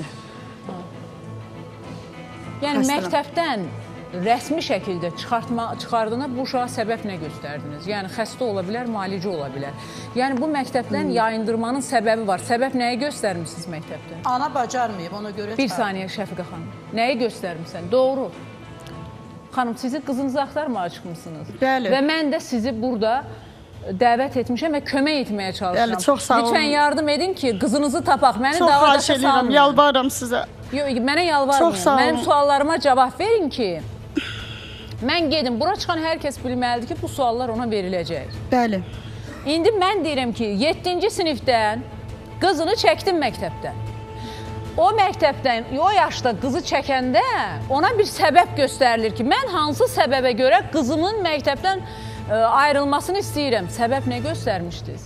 Yəni, məktəbdən rəsmi şəkildə çıxardığına bu uşağa səbəb nə göstərdiniz? Yəni, xəstə ola bilər, müalicə ola bilər. Yəni, bu məktəbdən yayındırmanın səbəbi var. Səbəb nəyi göstərmişsiniz məktəbdə? Ana bacarmayıb, ona görə... Bir saniyə, Şəfiqə xanım. Nəyi göstərmişsən? Doğru. Xanım, sizi qızınızı axtarmağa çıxmışsınız. Bəli. Və mən də sizi burada dəvət etmişəm və kömək etməyə çalışıram. Bəli, çox sağ olun. Lütfən yardım edin ki, qızınızı tapaq. Məni çox xahiş edirəm, yalvarıram sizə. Yox, mənə yalvarmayın. Mənim suallarıma cavab verin ki, mən gedim. Bura çıxan hər kəs bilməlidir ki, bu suallar ona veriləcək. Bəli. İndi mən deyirəm ki, yeddinci sinifdən qızını çəkdim məktəbdən. O məktəbdən, o yaşda qızı çəkəndə ona bir səbəb göstərilir ki, mən hansı səbəbə görə qızımın məktəbdən ə, ayrılmasını istəyirəm. Səbəb nə göstərmişdiniz?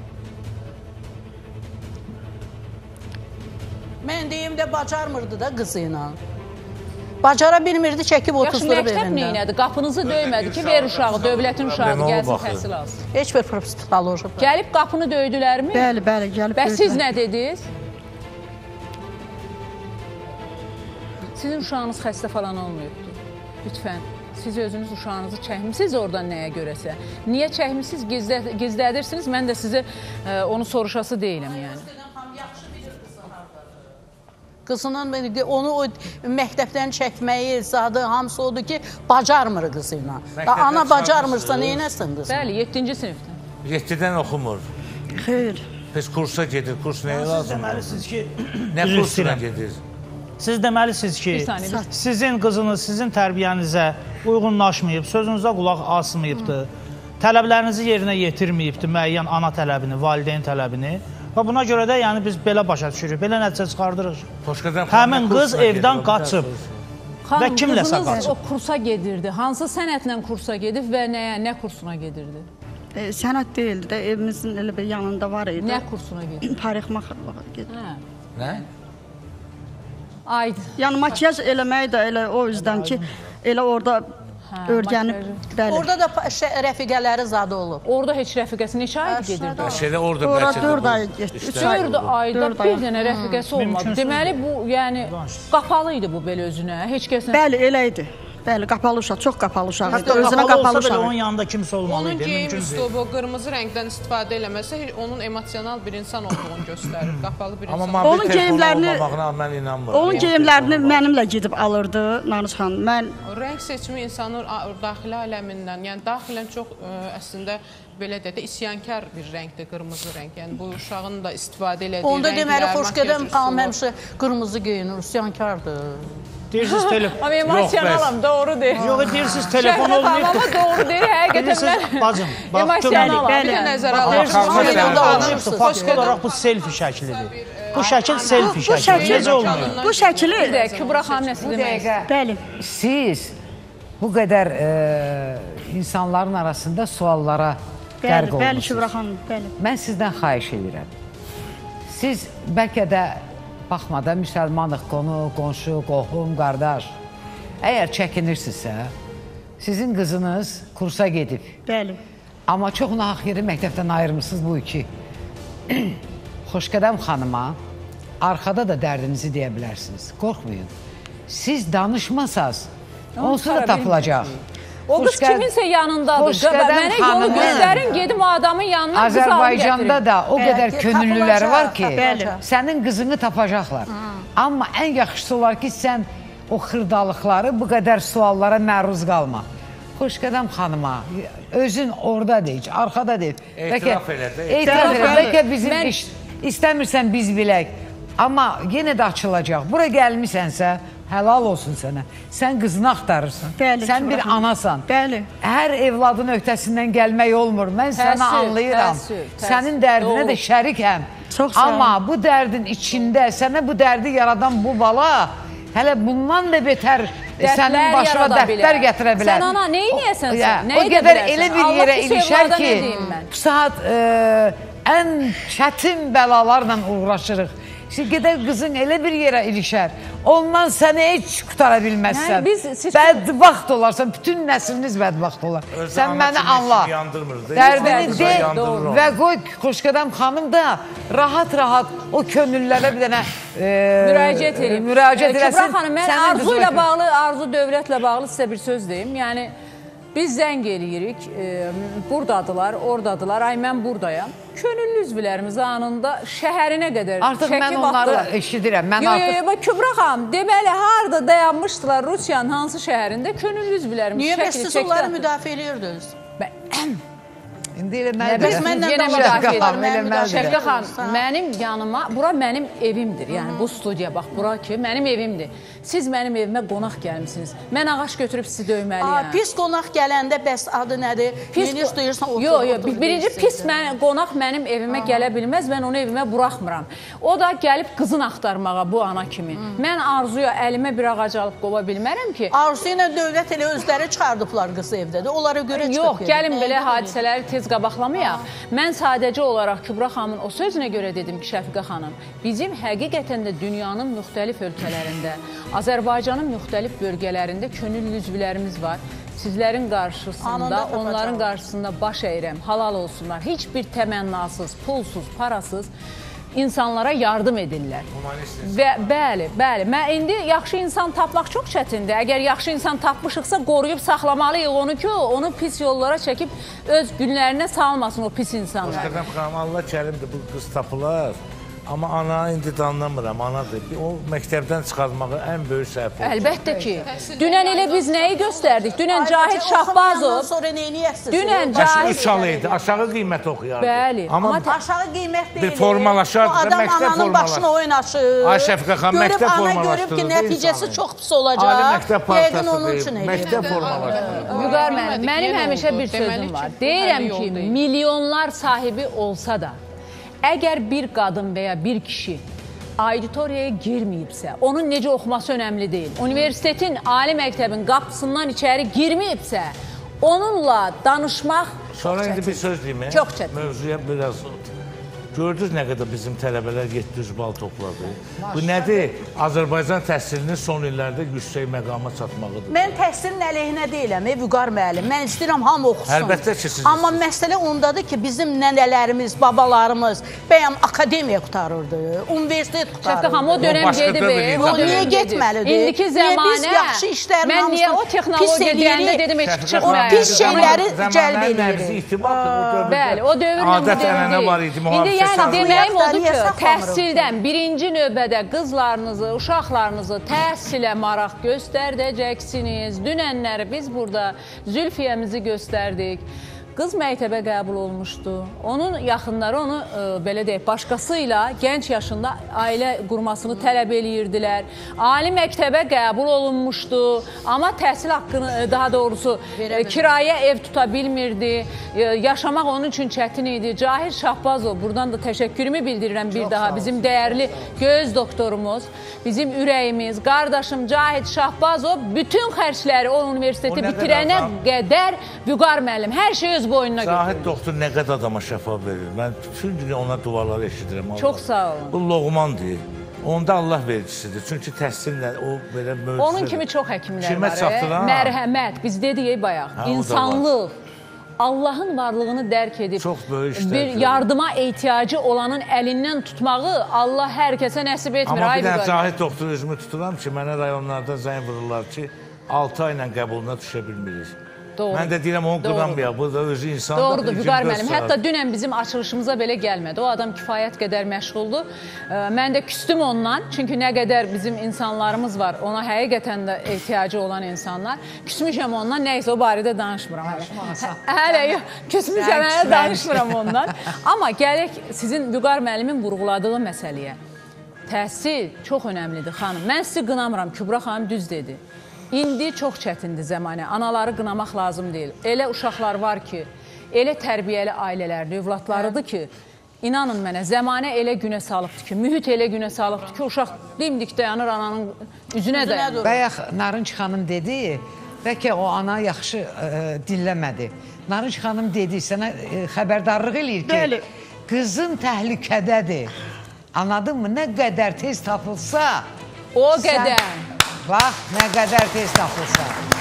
Mən deyim də bacarmırdı da qızı ilə. Bacara bilmirdi, çəkib otuzdurub evində. Yaxşı, məktəb neynədir? Qapınızı döymədi ki, ver uşağı, dövlətin uşağı gəlsin, təhsil alsın. Heç bir psixoloji. Gəlib qapını döydülərmi? Bəli, bəli, gəlib döydülər. Bəs siz nə dediniz? Sizin uşağınız xəstə falan olmayıbdır. Lütfən, siz özünüz uşağınızı çəkmişsiniz oradan nəyə görəsə. Niyə çəkmişsiniz, gizlə, gizlədirsiniz, mən də sizi ə, onu soruşası deyiləm yəni. Qızının onu o məktəbdən çəkməyi, zadı, hamısı odur ki, bacarmır qızı ilə. Ana bacarmırsa, neynəsin qızı? Bəli, yeddinci sinifdə. yeddidən oxumur. Xeyr. Pes kursa gedir, kurs nəyə Siz lazım? deməlisiniz ki, Nə kursuna gedir? Siz deməlisiniz ki, sizin qızınız sizin tərbiyənizə uyğunlaşmayıb, sözünüzə qulaq asmayıbdır, tələblərinizi yerinə yetirməyibdir, müəyyən ana tələbini, valideyn tələbini. Və buna görə də yəni biz belə başa düşürük, belə nəticə çıxardırıq. Həmin qız evdən qaçıb və kimləsə qaçıb. qaçıb. O kursa gedirdi, hansı sənətlə kursa gedib və nəyə, nə kursuna gedirdi? E, sənət deyildi də, evimizin elə bir yanında var idi. Nə kursuna gedirdi? Parixmaxırlığa gedirdi. Nə? Aydı. Yəni makyaj eləmək də elə o yüzdən ki, elə orada örgənib, bəli. Orada da rəfiqələri zadı olub. Orada heç rəfiqəsi neçə aydı gedirdi? Şeydə orada Ora dörd ay getdi. dörd ayda bir dənə rəfiqəsi olmadı. Deməli, bu, yəni, qapalı idi bu belə özünə, heç kəslə... Bəli, elə idi. Bəli, qapalı uşaq, çox qapalı uşaq idi. Özünə qapalı uşaq idi. Onun yanında kimsə olmalı idi. Onun geyim üslubu, qırmızı rəngdən istifadə eləməsə, onun emosional bir insan olduğunu göstərir. Qapalı bir insan. Amma mobil telefon olmamağına mən inanmıram. Onun geyimlərini mənimlə gedib alırdı, Nanış xanım. Mən... Rəng seçimi insanın daxili aləmindən, yəni daxilən çox əslində belə də isyankar bir rəngdir, qırmızı rəng. Yəni bu uşağın da istifadə elədiyi rənglər, onda deməli, Xoşgədəm xanım həmişə qırmızı geyinir, isyankardır. Deyirsiniz telefon. Amma emosionalam, doğru deyir. Yox, deyirsiniz telefon olmayıb. Amma doğru deyir, həqiqətən mən. Bacım, emosionalam. Bir nəzər alır. Faktiki olaraq bu selfie şəklidir. Bu şəkil selfie şəkli. Necə olmuyor? Bu şəkili... Bir də Kübra xanım nəsə demək. Bəli. Siz bu qədər insanların arasında suallara qərq olmuşsunuz. Bəli, Kübra xanım, bəli. Mən sizdən xahiş edirəm. Siz bəlkə də baxmada müsəlmanıq, qonu, qonşu, qohum, qardaş. Əgər çəkinirsinizsə, sizin qızınız kursa gedib. Bəli. Amma çox nahaq yeri məktəbdən ayırmışsınız bu iki. Xoşqədəm xanıma arxada da dərdinizi deyə bilərsiniz. Qorxmayın. Siz danışmasaz, onsuz da tapılacaq. O qız kiminsə yanındadır. Mənə yolu göstərin, gedim o adamın yanına qız alıb Azərbaycanda da o qədər könüllüləri var ki, sənin qızını tapacaqlar. Amma ən yaxşısı olar ki, sən o xırdalıqları, bu qədər suallara məruz qalma. Xoşqədəm xanıma, özün orada deyil, arkada deyil. Etiraf elədi. Etiraf elədi. Bəlkə bizim iş, istəmirsən biz bilək. Amma yenə də açılacaq. Bura gəlmisənsə, həlal olsun sənə. Sən qızını axtarırsan. Bəli, sən bir anasan. Bəli. Hər evladın öhdəsindən gəlmək olmur. Mən səni anlayıram. Sənin dərdinə də şərikəm. Çox sağ olun. Amma bu dərdin içində sənə bu dərdi yaradan bu bala hələ bundan da betər sənin başına dərdlər gətirə bilər. Sən ana, neyi niyəsən sən? O qədər elə bir yerə ilişər ki, bu saat ən çətin bəlalarla uğraşırıq. Gedər qızın elə bir yerə ilişər. Ondan səni heç qutara bilməzsən. Bədbaxt olarsan, bütün nəsliniz bədbaxt olar. Sən məni anla. Dərdini de və qoy Xoşqədəm xanım da rahat-rahat o könüllərə bir dənə müraciət edin. Müraciət eləsin. Kübra xanım, mən Arzu ilə bağlı, Arzu Dövlətlə bağlı sizə bir söz deyim. Yəni, biz zəng eləyirik, buradadılar, oradadılar, ay mən buradayam. Könüllü üzvlərimiz anında şəhərinə qədər çəkib artıq mən onları eşidirəm. Kübra xanım, deməli, harada dayanmışdılar Rusiyanın hansı şəhərində könüllü üzvlərimiz niyə bəs siz onları müdafiə edirdiniz? İndi elə mən biz məndən yenə müdafiə edirəm. Şəfqə xanım, mənim yanıma, bura mənim evimdir. Yəni bu studiya, bax, bura ki, mənim evimdir. Siz mənim evimə qonaq gəlmişsiniz. Mən ağac götürüb sizi döyməliyəm. Pis qonaq gələndə bəs adı nədir? Yeniş duyursan otur. Yox, yox, birinci pis qonaq mənim evimə gələ bilməz, mən onu evimə buraxmıram. O da gəlib qızın axtarmağa bu ana kimi. Mən Arzuya əlimə bir ağac alıb qova bilmərəm ki. Arzu ilə Dövlət elə özləri çıxardıblar qızı evdədir. Onlara görə çıxıb. Yox, gəlin belə hadisələri tez qabaqlamayaq. Mən sadəcə olaraq Kübra xanımın o sözünə görə dedim ki, Şəfiqə xanım, bizim həqiqətən də dünyanın müxtəlif ölkələrində, Azərbaycanın müxtəlif bölgələrində könüllü üzvlərimiz var. Sizlərin qarşısında, onların qarşısında baş əyirəm, halal olsunlar. Heç bir təmənnasız, pulsuz, parasız insanlara yardım edirlər. Və bəli, bəli. Mən indi yaxşı insan tapmaq çox çətindir. Əgər yaxşı insan tapmışıqsa qoruyub saxlamalıyıq onu ki, onu pis yollara çəkib öz günlərinə salmasın o pis insanlar. Xoşqədəm xanım, Allah kərimdir, bu qız tapılar. Amma ana indi danlamıram, anadır. O məktəbdən çıxartmağı ən böyük səhv oldu. Əlbəttə ki. Dünən elə biz nəyi göstərdik? Dünən Cahid Şahbazov. Sonra neyniyəsiz? Dünən Cahid... üç al idi, aşağı qiymət oxuyardı. Bəli. Amma aşağı qiymət deyil. Bir formalaşardı da məktəb formalaşdı. Adam ananın başına oyun açır. Ay Şəfiqə xan, məktəb formalaşdırdı. Görüb ki, nəticəsi çox pis olacaq. Ali məktəb partasıdır, məktəb formalaşdırdı. Vüqar müəllim, mənim həmişə bir sözüm var. Deyirəm ki, milyonlar sahibi olsa da, əgər bir qadın və ya bir kişi auditoriyaya girməyibsə, onun necə oxuması önəmli deyil. Universitetin, ali məktəbin qapısından içəri girməyibsə, onunla danışmaq Sonra indi bir söz deyim. Çox çətin. Mövzuya biraz... Gördünüz nə qədər bizim tələbələr yeddi yüz bal topladı. Bu nədir? Azərbaycan təhsilinin son illərdə yüksək məqama çatmağıdır. Mən təhsilin əleyhinə deyiləm, Vüqar müəllim. Mən istəyirəm hamı oxusun. Əlbəttə ki, siz Amma məsələ ondadır ki, bizim nənələrimiz, babalarımız bəyəm akademiya qutarırdı, universitet qutarırdı. Şəfqə xanım, o dönəm gedib. O niyə getməlidir? İndiki zəmanə, mən niyə o texnologiya deyəndə dedim, heç çıxmayın. O pis şeyləri cəlb edirik. Bəli, o dövrlə bu dövrdə Yəni deməyim odur ki, təhsildən birinci növbədə qızlarınızı, uşaqlarınızı təhsilə maraq göstərdəcəksiniz. Dünənləri biz burada Zülfiyəmizi göstərdik. Qız məktəbə qəbul olmuşdu. Onun yaxınları onu, e, belə deyək, başqasıyla gənc yaşında ailə qurmasını tələb eləyirdilər. Ali məktəbə qəbul olunmuşdu. Amma təhsil haqqını, e, daha doğrusu e, kirayə ev tuta bilmirdi. E, yaşamaq onun üçün çətin idi. Cahid Şahbazov, buradan da təşəkkürümü bildirirəm bir Çox daha. Bizim dəyərli göz doktorumuz, bizim ürəyimiz, qardaşım Cahid Şahbazov bütün xərcləri o universiteti o bitirənə qədər Vüqar müəllim, hər şey öz boynuna götürür. Zahid doktor nə qədər adama şəfa verir. Mən bütün gün ona duaları eşidirəm. Çox sağ olun. Bu loğmandır. Onda Allah vericisidir. Çünki təhsillə o belə möcüzədir. Onun kimi çox həkimlər Kimə var. çatdıran? Mərhəmət, biz dedik bayaq. Ha, İnsanlıq. Allahın varlığını dərk edib Çox böyük işlər bir yardıma ehtiyacı olanın əlindən tutmağı Allah hər kəsə nəsib etmir. Amma bir dənə Zahid doktor özümü tuturam ki, mənə rayonlarda zəng vururlar ki, altı ay ilə qəbuluna düşə bilmirik. Doğru. Mən də deyirəm, onu qıramayaq. Bu da özü insan. Doğrudur, Vüqar müəllim. Hətta dünən bizim açılışımıza belə gəlmədi. O adam kifayət qədər məşğuldur. Mən də küstüm ondan. Çünki nə qədər bizim insanlarımız var, ona həqiqətən də ehtiyacı olan insanlar. Küsmüşəm ondan, nəysə o barədə danışmıram. Hələ yox, küsmüşəm, hələ danışmıram ondan. Amma gələk sizin Vüqar müəllimin vurğuladığı məsələyə. Təhsil çox önəmlidir, xanım. Mən sizi qınamıram, Kübra xanım düz dedi. İndi çox çətindir zəmanə. Anaları qınamaq lazım deyil. Elə uşaqlar var ki, elə tərbiyəli ailələrdir, övladlarıdır ki, inanın mənə, zəmanə elə günə salıbdır ki, mühit elə günə salıbdır ki, uşaq dimdik dayanır ananın üzünə dayanır. Bayaq Narınç xanım dedi, bəlkə o ana yaxşı ə, dinləmədi. Narınç xanım dedi, sənə ə, xəbərdarlıq eləyir ki, Bəli. Qızın təhlükədədir. Anladın mı? Nə qədər tez tapılsa, o qədər. Sən... Bax, nə qədər tez tapılsa.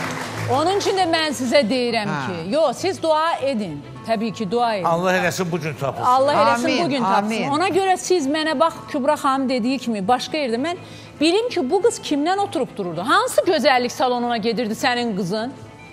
Onun üçün də mən sizə deyirəm ha. ki, yox, siz dua edin. Təbii ki, dua edin. Allah eləsin bugün tapılsın. Allah eləsin amin, bugün tapsın. Amin. Ona görə siz mənə bax, Kübra xanım dediyi kimi, başqa yerdə mən bilim ki, bu qız kimdən oturub dururdu? Hansı gözəllik salonuna gedirdi sənin qızın?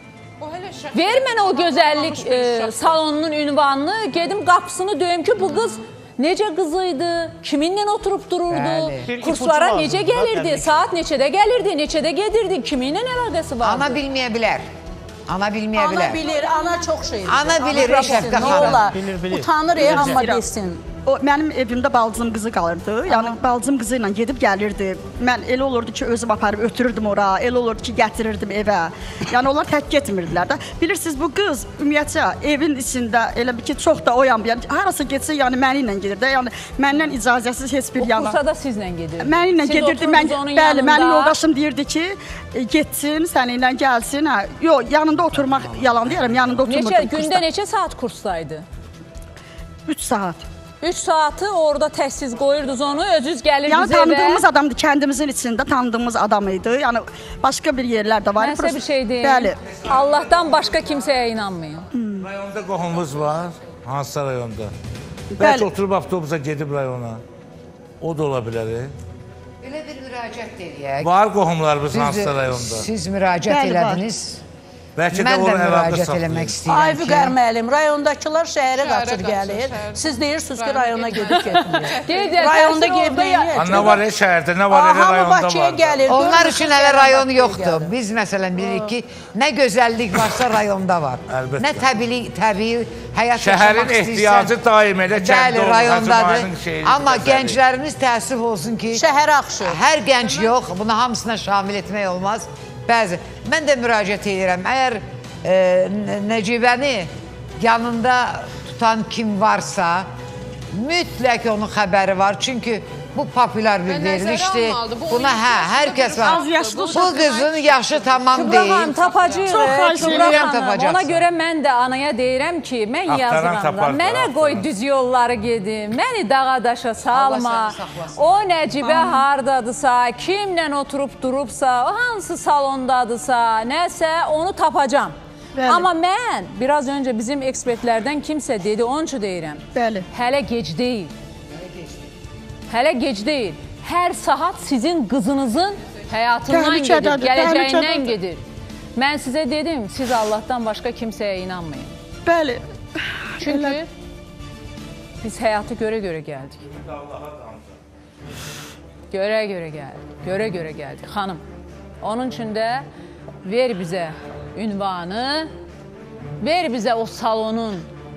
Ver mənə o gözəllik e, salonunun ünvanını, gedim qapısını döyüm ki, bu qız necə qızıydı, kiminlə oturub dururdu, Bəli. kurslara necə gəlirdi, saat neçədə gəlirdi, neçədə gedirdi, kiminlə əlaqəsi vardı? Ana bilməyə bilər. Ana bilməyə bilər. Ana bilir, ana çox şeydir. Ana bilir, Şəfqə xanım. Bilir, bilir. Utanır, bilir, amma bilsin. O, mənim evimdə baldızım qızı qalırdı. Yəni baldızım qızı ilə gedib gəlirdi. Mən elə olurdu ki, özüm aparıb ötürürdüm ora, elə olurdu ki, gətirirdim evə. Yəni onlar tək getmirdilər də. Bilirsiniz, bu qız ümumiyyətcə evin içində elə bir ki, çox da oyan, yəni harasa getsə, yəni məni ilə gedir də. Yəni məndən icazəsiz heç bir yana. O kursa da sizlə gedirdi. Məni ilə gedirdi. Mən bəli, mənim yoldaşım deyirdi ki, getsin, səninlə gəlsin. Hə, yox, yanında oturmaq yalan deyirəm, yanında oturmurdum. Neçə gündə neçə saat kursdaydı? üç saat. üç saatı orada təhsiz qoyurdunuz onu, özünüz gəlirdiniz yəni, evə. Yəni tanıdığımız adamdır, kəndimizin içində tanıdığımız adam idi. Yəni başqa bir yerlər də var. Mən sizə bir şey deyim. Bəli. Allahdan başqa kimsəyə inanmayın. Hmm. Rayonda qohumumuz var. Hansısa rayonda? Bəlkə oturub avtobusa gedib rayona. O da ola bilər. Belə bir müraciət eləyək. Var qohumlarımız hansısa rayonda. Siz müraciət elədiniz. Bəlkə də Mən də onu əlaqə müraciət saxlayın. eləmək istəyirəm Ay ki, Vüqar müəllim, rayondakılar şəhərə Şəhərə qaçır qaçır, gəlir. şəhərə. Siz deyirsiniz ki, rayona gedib getmir. Deyir, Rayonda təsir gedib orada Nə var ya şəhərdə, nə var elə Hamı rayonda Bakıya var. gəlir. onlar görürsünüz, üçün hələ şəhərə rayon Bakıya yoxdur. gəlir. Biz məsələn bilirik ki, nə gözəllik varsa rayonda var. Əlbəttə. Nə təbii, təbii həyat Şəhərin yaşamaq istəyirsən. ehtiyacı daim elə kəndə Bəli, olur, rayondadır. Hacı Mayının şeyi, Amma gözəli. gənclərimiz təəssüf olsun ki, Şəhərə axşı. hər gənc yox, bunu hamısına şamil etmək olmaz. Bəzi. Mən də müraciət edirəm. Əgər e, Nəcibəni yanında tutan kim varsa, mütləq onun xəbəri var. Çünki bu populyar bir verilişdir. Buna hə, hər kəs var. Bu qızın yaşı tamam Kübra deyil. xanım tapacağıq. Çox xahiş Kübra edirəm, xanım, tapacaqsın. ona görə mən də anaya deyirəm ki, mən Axtaran yazıram da. tapar da, Mənə axtaran. qoy düz yolları gedim. Məni dağa daşa salma. Allah səni saxlasın. O Nəcibə hardadısa, kimlə oturub durubsa, o hansı salondadısa, nəsə onu tapacam. Bəli. Amma mən biraz öncə bizim ekspertlərdən kimsə dedi, onun üçün deyirəm. Bəli. Hələ gec deyil. Hələ gec deyil. Hər saat sizin qızınızın həyatından gedir, Təhlükədədir, gələcəyindən təhlükədədir. gedir. Mən sizə dedim, siz Allahdan başqa kimsəyə inanmayın. Bəli. Çünki biz həyatı görə-görə gəldik. Görə-görə gəldik, görə-görə gəldik. Xanım, onun üçün də ver bizə ünvanı, ver bizə o salonun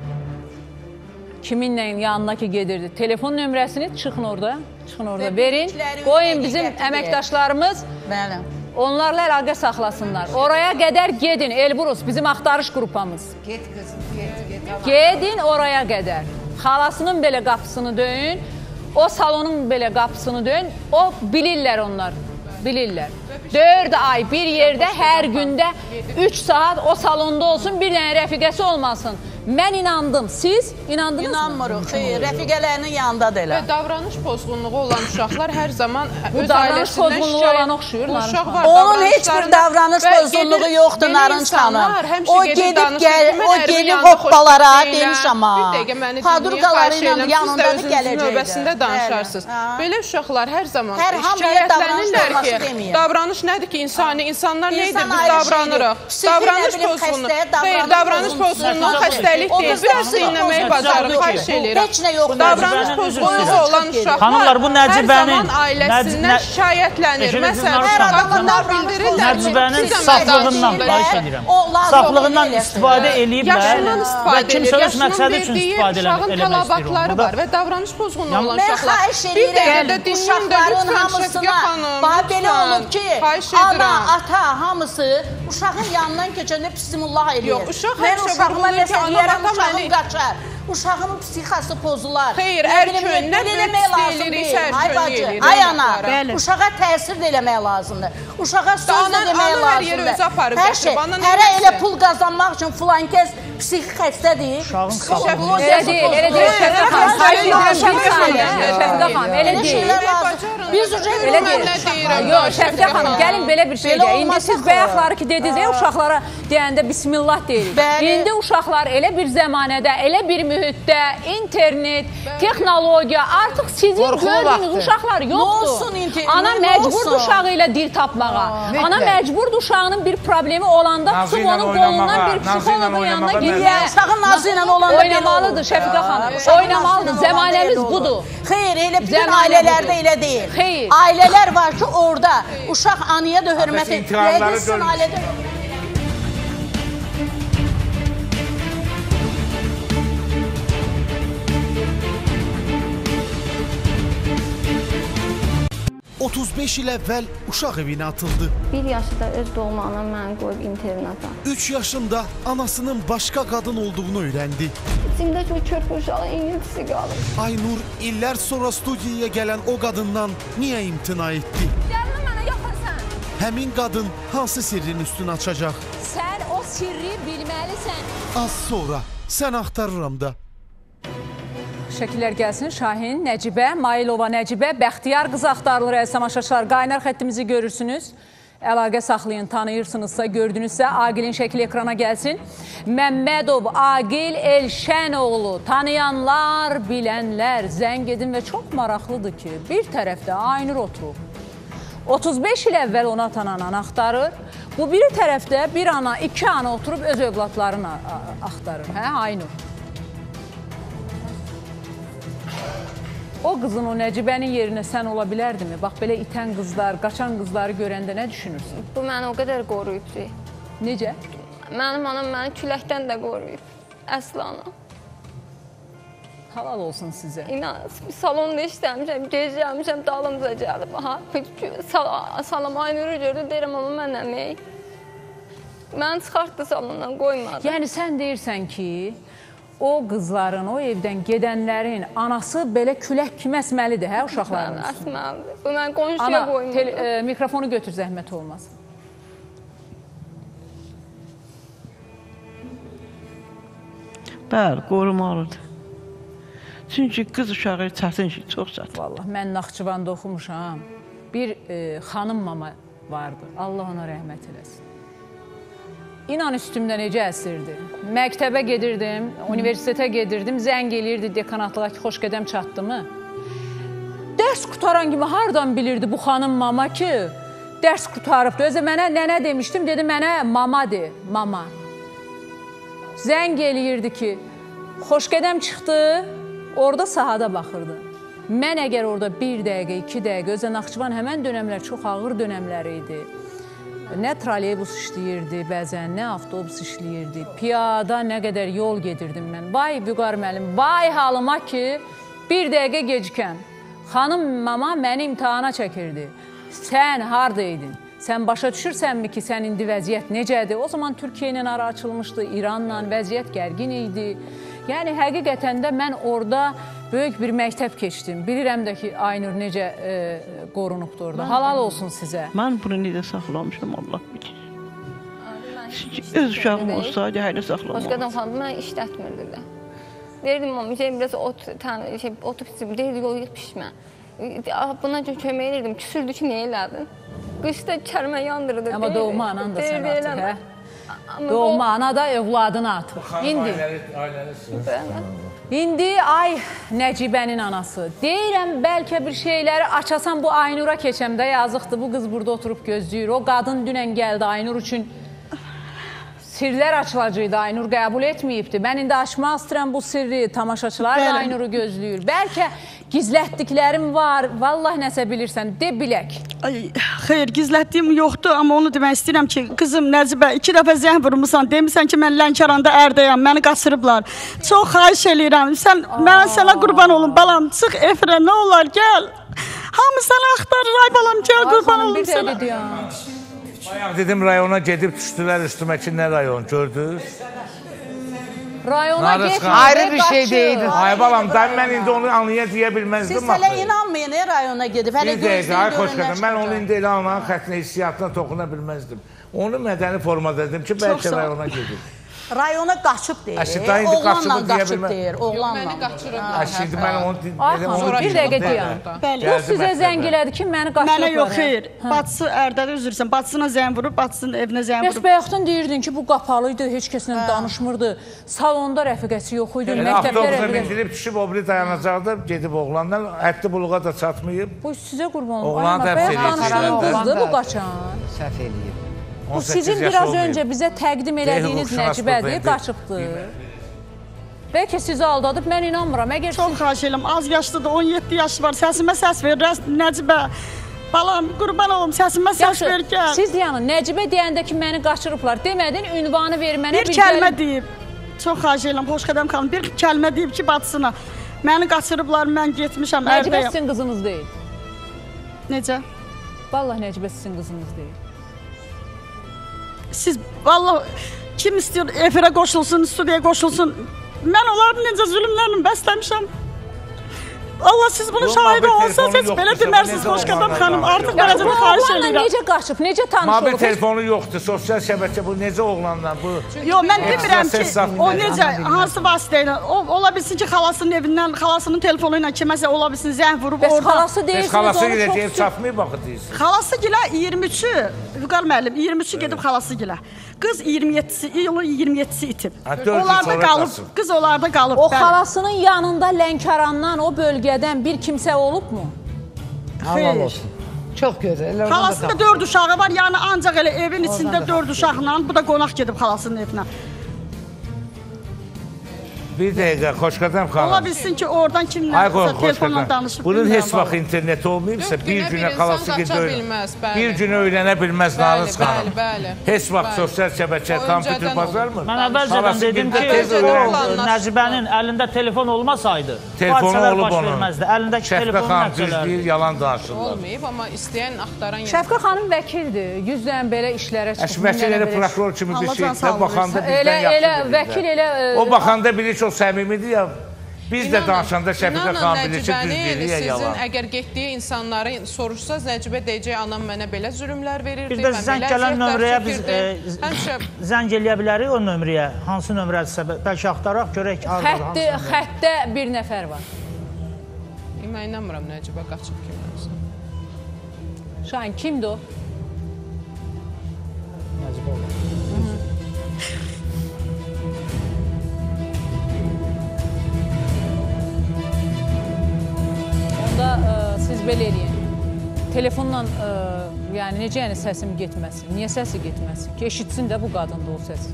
kiminlə yanına ki gedirdi. Telefon nömrəsini çıxın orada, çıxın orada verin. Qoyun bizim əməkdaşlarımız Bəli. onlarla əlaqə saxlasınlar. Oraya qədər gedin, Elbrus, bizim axtarış qrupamız. Get qızım, get, get. Gedin oraya qədər. Xalasının belə qapısını döyün, o salonun belə qapısını döyün, o bilirlər onlar, bilirlər. Dörd ay bir yerdə, hər gündə üç saat o salonda olsun, bir dənə rəfiqəsi olmasın. Mən inandım, siz inandınız mı? İnanmırıq, xeyr, rəfiqələrinin yanındadır elə. Və davranış pozğunluğu olan uşaqlar hər zaman Bu öz davranış ailəsindən pozğunluğu şikayət- olan oxşuyur, Bu Narınç uşaq xanım. var, Onun heç bir davranışlarında- davranış və pozğunluğu gedir- yoxdur, belə Narınç xanım. insanlar həmişə O gedir gedib danışır gəl, ki, mən o ərimin gelib yanında hoppalara xoşbəxt deyiləm. demiş amma. Bir dəqiqə məni Padurqaları dinləyin, ilə xahiş yanında edirəm. da Siz də özünüzün gələcəkdir. növbəsində danışarsınız. Bəli, ha. Belə uşaqlar hər zaman Hər hamıya şikayətlənirlər davranış ki, olması deməyəm. davranış nədir ki, insani, insanlar nə İnsan edir, biz ayrı davranırıq. şeydir. Psixi, Davranış nə bilim, pozğunluğu. xəstə, Xeyr, davranış davranış pozuntusu. pozğunluğu xəstəlik O deyil. da Biraz psixi dinləməyi pozuntusu. bacarırıq, xahiş edirəm. Heç nə yoxdur. Davranış Nəcibəni pozğunluğu üzr olan istəyirəm. uşaqlar Xanımlar, bu hər Nəcibənin- zaman ailəsindən Nəc- şikayətlənir. Eşiniz, Məsələn, Narınç hər xanım. adamlar bildirirlər ki, Nəcibənin siz də saflığından, məqam xahiş deyirlər. edirəm. O lazım Saflığından olan istifadə eləsin. eləyiblər Yaşından və istifadə kimsə edir. öz məqsədi üçün verdiyi istifadə elə- uşağın eləmək istəyir. tələbatları Burada- var və davranış pozğunluğu olan Mən uşaqlar. xahiş Bir dəqiqə edirəm, də dinləyin də uşaqların lütfən Şəfiqə hamısına, xanım. bax belə lütfən. olub ki, Xahiş ana, edirəm. ata hamısı uşağın yanından keçəndə bismillah eləyir. Yox, uşaq Mən həmişə uşağıma vurğulayır ki, nəsə ana, deyərəm, ata uşağım məni- qaçar. Uşağın psixası pozular. Xeyr, Nə hər bilim, gün nə belə böyük eləmək lazım istəyirik, deyil. hər Ay gün bacı, eləyirik ay ana, uşaqlara. uşağa təsir də eləmək lazımdır. Uşağa söz də Ana- demək ana hər yerə lazımdır. özü aparıb Hər gətirib, şey, ana nə hərə eləsin? elə pul qazanmaq üçün filan kəs psixi xəstədir. Uşağın Elə deyil, elə deyil, Şəfiqə xanım, xahiş edirəm, bir saniyə. Şəfiqə xanım, elə Elə deyil. şeylər lazım. Biz uca Elə deyil. Yox, Şəfiqə xanım, gəlin belə bir şey Belə deyək. İndi olmaz siz axı. bayaqları ki dediniz, ya uşaqlara deyəndə bismillah deyirik. Bəli. İndi uşaqlar elə bir zəmanədə, elə bir mühitdə, internet, texnologiya, artıq sizin Qorxulu gördüyünüz vaxtdır. uşaqlar Nə yoxdur. olsun internet, Ana nə məcburdur olsun? uşağı ilə dil tapmağa. Ana mütləq. məcburdur uşağının bir problemi olanda Nazı tutub ilə onun oynamağa, qolundan bir Nazı ilə psixoloqun yanına oynamağa gidiyor. məcbur. Uşağın nazı ilə olanda belə Oynamalıdır olur. Şəfiqə xanım. Uşağın Oynamalıdır. nazı ilə olanda Zəmanəmiz elə olur. budur. Xeyr, elə bütün Zəmanə ailələrdə budur. elə deyil. Xeyr. Ailələr var ki, orada uşaq anıya da hörmət edir. intiharları Yəqin sizin görmüş. ailədə otuz beş il əvvəl uşaq evinə atıldı. Bir yaşında öz doğma anam məni qoyub internata. üç yaşında anasının başqa qadın olduğunu öyrəndi. İçimdə çox körpə uşağın ingiltisi qalıb. Aynur illər sonra studiyaya gələn o qadından niyə imtina etdi? Gəlmə mənə yaxınsan. Həmin qadın hansı sirrin üstünü açacaq? Sən o sirri bilməlisən. Az sonra sən axtarıram da. Şəkillər gəlsin. Şahin, Nəcibə, Mailova Nəcibə, Bəxtiyar qız axtarılır, əziz tamaşaçılar. Qaynar xəttimizi görürsünüz. Əlaqə saxlayın, tanıyırsınızsa, gördünüzsə, Aqilin şəkli ekrana gəlsin. Məmmədov Aqil Elşənoğlu, tanıyanlar, bilənlər, zəng edin və çox maraqlıdır ki, bir tərəfdə Aynur oturub. otuz beş il əvvəl ona atan anan axtarır. Bu biri tərəfdə bir ana, iki ana oturub öz övladlarını axtarır, hə, Aynur? O qızın, o Nəcibənin yerinə sən ola bilərdimi? Bax, belə itən qızlar, qaçan qızları görəndə nə düşünürsün? Bu məni o qədər qoruyub ki. Necə? Mənim anam məni küləkdən də qoruyub. Əsli anam. Halal olsun sizə. İnan, salonda işləmişəm, gec gəlmişəm, dalımıza gəlib. Aha, salam Aynur'u gördü, deyirəm, amma mən əmək. Mən çıxartdı salondan, qoymadı. Yəni, sən deyirsən ki, o qızların, o evdən gedənlərin anası belə külək kimi əsməlidir, hə, uşaqların? Mən əsməlidir. Bu, mən qonşuya qoymadım. Ana, e, mikrofonu götür, zəhmət olmaz. Bəli, qorumalıdır. Çünki qız uşağı çətin ki, çox çətin. Vallahi, mən Naxçıvanda oxumuşam. Bir e, xanım mama vardı. Allah ona rəhmət eləsin. İnan üstümdə necə əsirdi. Məktəbə gedirdim, universitetə gedirdim, zəng eləyirdi dekanatlığa ki, xoş qədəm çatdı mı? Dərs qutaran kimi hardan bilirdi bu xanım mama ki, dərs qutarıbdı. Özə mənə nənə demişdim, dedi mənə mama de, mama. Zəng eləyirdi ki, xoş qədəm çıxdı, orada sahada baxırdı. Mən əgər orada bir dəqiqə, iki dəqiqə, özə Naxçıvan həmən dönəmlər çox ağır dönəmləri idi. Nə trolleybus işləyirdi, bəzən nə avtobus işləyirdi. Piyada nə qədər yol gedirdim mən. Vay Vüqar müəllim, vay halıma ki, bir dəqiqə gecikən. Xanım mama məni imtihana çəkirdi. Sən haradaydın? Sən başa düşürsənmi ki, sən indi vəziyyət necədir? O zaman Türkiyə ilə ara açılmışdı, İranla vəziyyət gərgin idi. Yəni, həqiqətən də mən orada böyük bir məktəb keçdim. Bilirəm də ki, Aynur necə e, qorunubdur orada. Halal olsun sizə. Mən bunu necə saxlamışam, Allah bilir. Öz uşağım olsaydı, hələ saxlamamışam. Xoş qədəm xanım, mən işlətmirdi də. Deyirdim, mama, şey, biraz ot, şey, otu pişirdim, deyirdi, yol yıq pişmə. Buna kömək edirdim, küsürdü ki, nə elədin? Qışda kərmə yandırdı. Amma doğma anan da sən atır, hə? Doğma ana da övladını atır. İndi, indi ay Nəcibənin anası. Deyirəm, bəlkə bir şeyləri açasan bu Aynur'a keçəmdə yazıqdır. Bu qız burada oturub gözləyir. O qadın dünən gəldi Aynur üçün. Sirlər açılacaqdı, Aynur qəbul etməyibdi. Mən indi açmaq istəyirəm bu sirri, tamaşaçılar da Aynur'u gözləyir. Bəlkə gizlətdiklərim var, vallahi nəsə bilirsən, de bilək. Ay, xeyr, gizlətdiyim yoxdur, amma onu demək istəyirəm ki, qızım Nəcibə, iki dəfə zəng vurmuşsan, demirsən ki, mən Lənkəranda ərdəyəm, məni qaçırıblar. Çox xahiş eləyirəm, sən, mən sənə qurban olum, balam, çıx efirə, nə olar, gəl. Hamı sənə axtarır, ay balam, gəl, qurban olum sənə. Bayaq dedim, rayona gedib düşdülər üstümə ki, nə rayon, gördünüz? Rayona getmir, ayrı bir şey deyildir. Ay balam, mən indi onu anlaya deyə bilməzdim. Siz hələ inanmayın, rayona gedib. Bir dəqiqə, ay xoş qədər, mən onu indi elə anların xəttinə, hissiyatına toxuna bilməzdim. Onu mədəni formada dedim ki, bəlkə rayona gedib. Rayona qaçıb deyir, oğlanla qaçıb deyir, oğlanla. Məni qaçırıb. Şimdi mən onu dedim. Bir dəqiqə deyəm. O sizə zəng elədi ki, məni qaçırıblar. Mənə yox, xeyr. Bacısı ərdədə üzürsən, bacısına zəng vurub, bacısının evinə zəng vurub. Bəs bayaqdan deyirdin ki, bu qapalıydı, heç kəslə danışmırdı. Salonda rəfiqəsi yox idi, məktəbdə rəfiqəsi. Avtobusa mindirib, düşüb o biri dayanacaqda, gedib oğlandan, ətli buluğa da çatmayıb. Bu sizə qurban olun. Oğlan da həbs eləyir. Bu qaçan. Səhv eləyir. Bu sizin biraz öncə bizə təqdim elədiyiniz Nəcibədir, qaçıbdır. Bəlkə sizi aldadıb, mən inanmıram. Çox xahiş edirəm, az yaşlıdır, on yeddi yaşı var, səsimə səs ver, Nəcibə. Balam, qurban olum, səsimə səs ver, gəl. Siz yanın, Nəcibə deyəndə ki, məni qaçırıblar, demədin, ünvanı ver mənə. Bir kəlmə deyib, çox xahiş edirəm, xoş qədəm xanım, bir kəlmə deyib ki, bacısına, məni qaçırıblar, mən getmişəm, ərdəyəm. Nəcibə sizin qızınız deyil. Necə? Vallahi Nəcibə sizin qızınız deyil. Siz, vallahi, kim istiyor efirə qoşulsun, studiyaya qoşulsun, mən onların necə zülümlərini bəsləmişəm. Allah, siz bunun şahidi olsanız, heç belə demərsiniz, xoş qədəm xanım, artıq beləcə bir xahiş edirəm. Oğlanla necə qaçıb, necə tanış olub? Mobil telefonu yoxdur, sosial şəbəkə, bu necə oğlanla, bu... Yox, mən demirəm ki, o necə, hansı vasitə ilə, ola bilsin ki, xalasının evindən, xalasının telefonu ilə kiməsə ola bilsin, zəng vurub orada. Bəs xalası deyirsiniz, onu çox... Bəs xalası ilə deyib çatmayıb baxı deyirsiniz. Xalası gilə iyirmi üçü, Vüqar müəllim, iyirmi üçü gedib xalası gilə. Qız iyirmi yeddisi, iyulun iyirmi yeddisi itib. Onlarda qalıb, qız onlarda qalıb. O xalasının yanında Lənkərandan, o bölgədən bir kimsə olubmu? Halal olsun. Çox gözəl. Xalasında dörd uşağı var, yəni ancaq elə evin içində dörd uşaqla, bu da qonaq gedib xalasının evinə. Bir dəqiqə, Xoşqədəm xanım. Ola bilsin ki, oradan kimlərsə telefonla danışıb. Bunun heç vaxt interneti olmayıbsa, bir günə xalası bir günə öyrənə bilməz Narız xanım. Heç vaxt sosial şəbəkə, kompüter bazarmı? Mən əvvəlcədən dedim ki, Nəcibənin əlində telefon olmasaydı, telefonu olub onun. Əlindəki telefonun nəticələri. Yalan danışırlar. Olmayıb, amma istəyən, axtaran... Şəfqə xanım vəkildir, yüzdən belə işlərə çıxıb. Vəkil elə prokuror kimi bir şeydə, baxanda bizdən yaxşı vəkil elə... O baxanda bilir ki, o səmimidir ya, biz də danışanda Şəfiqə xanım bilir ki, düz deyir ya, yalan. Sizin əgər getdiyi insanları soruşsaz, Nəcibə deyəcək, anam mənə belə zülümlər verirdi. Bir də zəng gələn nömrəyə biz zəng eləyə bilərik o nömrəyə. Hansı nömrədirsə, bəlkə axtaraq, görək. Xəttdə bir nəfər var. Mən inanmıram Nəcibə qaçıb kimlərsə. Şahin, kimdir o? Nəcibə olur. Onda siz belə eləyin. Telefonla, yəni necə yəni səsim getməsin? Niyə səsi getməsin? Ki, eşitsin də bu qadında o səs.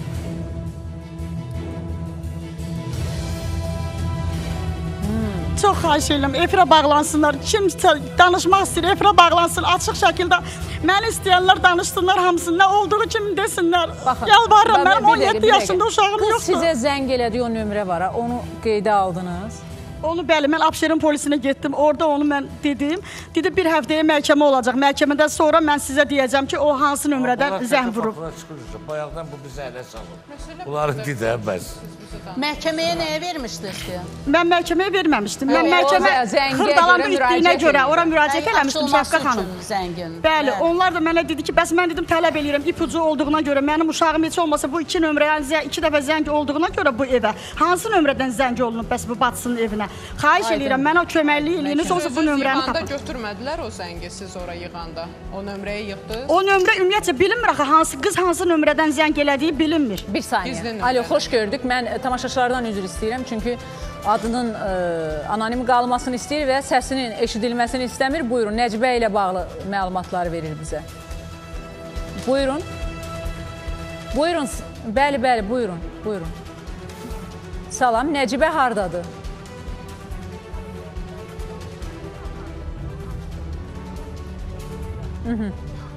Çox xahiş edirəm, efirə bağlansınlar. Kim danışmaq istəyir, efirə bağlansın. Açıq şəkildə məni istəyənlər danışsınlar hamısını. Nə olduğu kimi desinlər. Yalvarıram, mənim on yeddi yaşında uşağım yoxdur. Qız sizə zəng elədiyi o nömrə var, onu qeydə aldınız. Onu bəli, mən Abşeron polisinə getdim. Orada onu mən dedim. Dedi, bir həftəyə məhkəmə olacaq. Məhkəmədən sonra mən sizə deyəcəm ki, o hansı nömrədən zəng vurub. Bayaqdan bu bizə ələ salıb. Bunları didə bəs. Məhkəməyə nəyə vermişdiniz ki? Mən məhkəməyə verməmişdim. Mən məhkəmə Xırdalanda itdiyinə görə ora müraciət eləmişdim Şəfqə xanım. Bəli, onlar da mənə dedi ki, bəs mən dedim tələb eləyirəm ipucu olduğuna görə, mənim uşağım heç olmasa bu iki nömrəyə iki dəfə zəng olduğuna görə bu evə hansı nömrədən zəng olunub bəs bu bacısının evinə? Xahiş eləyirəm, mənə köməklik eləyiniz, olsa bu nömrəni tapın. Yığanda götürmədilər o zəngi siz ora yığanda? O nömrəyə yığdınız? O nömrə ümumiyyətcə bilinmir axı, hansı qız hansı nömrədən zəng elədiyi bilinmir. Bir saniyə. Alo, xoş gördük. Mən tamaşaçılardan üzr istəyirəm, çünki adının anonim qalmasını istəyir və səsinin eşidilməsini istəmir. Buyurun, Nəcibə ilə bağlı məlumatları verir bizə. Buyurun. Buyurun, bəli, bəli, buyurun, buyurun. Salam, Nəcibə hardadır? Hı hı.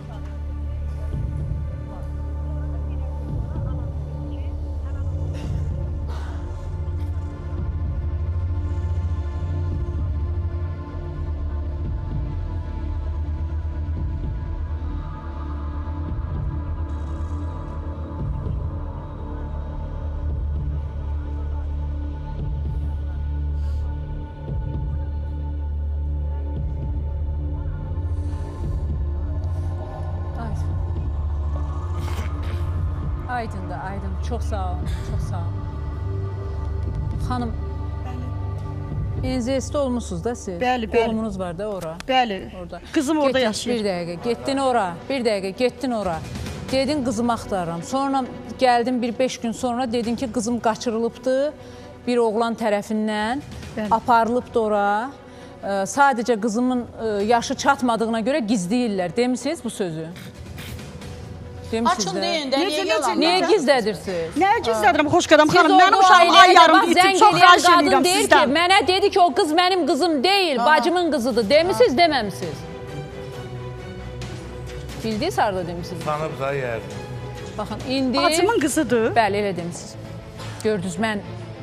Aydın da, aydın. Çox sağ olun, çox sağ olun. Xanım, enziyəstə olmuşsunuz da siz. Bəli, bəli. Oğlumunuz var da ora. Bəli, qızım orada yaşayır. Bir dəqiqə, getdin ora, bir dəqiqə, getdin ora. Dedin, qızımı axtarıram. Sonra gəldin bir beş gün sonra, dedin ki, qızım qaçırılıbdır bir oğlan tərəfindən, aparılıbdır ora. Sadəcə qızımın yaşı çatmadığına görə gizləyirlər. Demişsiniz bu sözü? Açın deyin də, niyə yalan? Niyə gizlədirsiniz? Nəyə gizlədirəm, Xoşqədəm xanım? Mənim uşağım ay yarım itib, çox xahiş edirəm sizdən. Mənə dedi ki, o qız mənim qızım deyil, bacımın qızıdır. Demişsiniz, deməmişsiniz? Bildiniz, harada demişsiniz? Tanıb da yerdir. Baxın, indi... Bacımın qızıdır. Bəli, elə demişsiniz. Gördünüz, mən...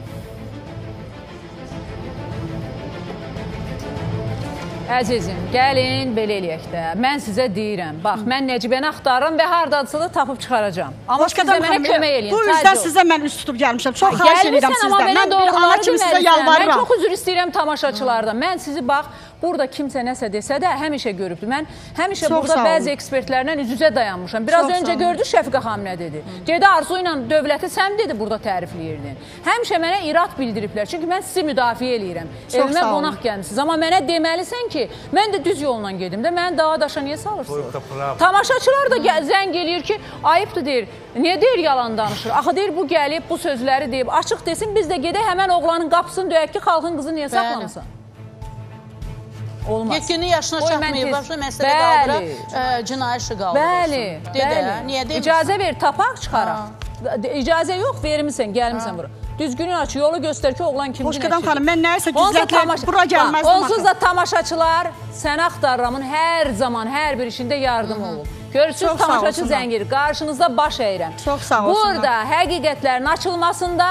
Əzizim, gəlin, belə eləyək də. Mən sizə deyirəm, bax, mən Nəcibəni axtarıram və hardadırsa da tapıb çıxaracam. Amma sizə mənə kömək eləyin. Bu üzdən sizə mən üst tutub gəlmişəm. Çox xahiş edirəm sizdən. Mən bir ana kimi sizə yalvarıram. Mən çox üzr istəyirəm tamaşaçılardan. Mən sizi, bax, burada kimsə nəsə desə də həmişə görübdür. Mən həmişə burada bəzi ekspertlərlə üz-üzə dayanmışam. Biraz öncə gördük Şəfiqə xanım nə dedi. Dedi, Arzu ilə dövləti sən dedi burada tərifləyirdin. Həmişə mənə irad bildiriblər. Çünki mən sizi müdafiə eləyirəm. Evimə qonaq gəlmişsiniz. Amma mənə deməlisən ki, mən də düz yolla gedim də, məni dağa daşa niyə salırsınız? Tamaşaçılar da zəng eləyir ki, ayıbdır deyir. Niyə deyir yalan danışır? Axı deyir, bu gəlib, bu sözləri deyib. Açıq desin, biz də gedək həmən oğlanın qapısını döyək ki, xalqın qızı niyə saxlamısan? Olmaz. Yekini yaşına Qoy, mən çatmayıb, tez- başqa məsələ Bəli. qaldıra, e, cinayət işi qaldır. Bəli, bəli. Niyə demirsən? İcazə ver, tapaq çıxaraq. İcazə yox, vermirsən, gəlmirsən bura. Düzgünü aç, yolu göstər ki, oğlan kimdir, Xoşqədəm nəşədir. xanım, mən nəyəsə gizlətlə bura gəlməzdim. Onsuz da tamaşaçılar sənə axtarramın hər zaman, hər bir işində yardım olur. Görürsünüz, Çox sağ tamaşaçı olsunlar. zəngir, qarşınızda baş əyirəm. Çox sağ olsunlar. Burada həqiqətlərin açılmasında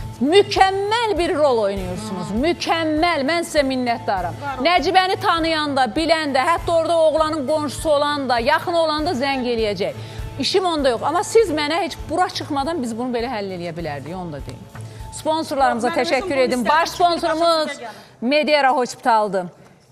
mükəmməl bir rol oynuyorsunuz. Mükəmməl. Mən sizə minnətdaram. Nəcibəni tanıyanda, biləndə, hətta orada oğlanın qonşusu olan da, yaxın olan da zəng eləyəcək. İşim onda yox. Amma siz mənə heç bura çıxmadan biz bunu belə həll eləyə bilərdik. Onu da deyim. Sponsorlarımıza təşəkkür edim. Baş sponsorumuz Mediera Hospitaldır.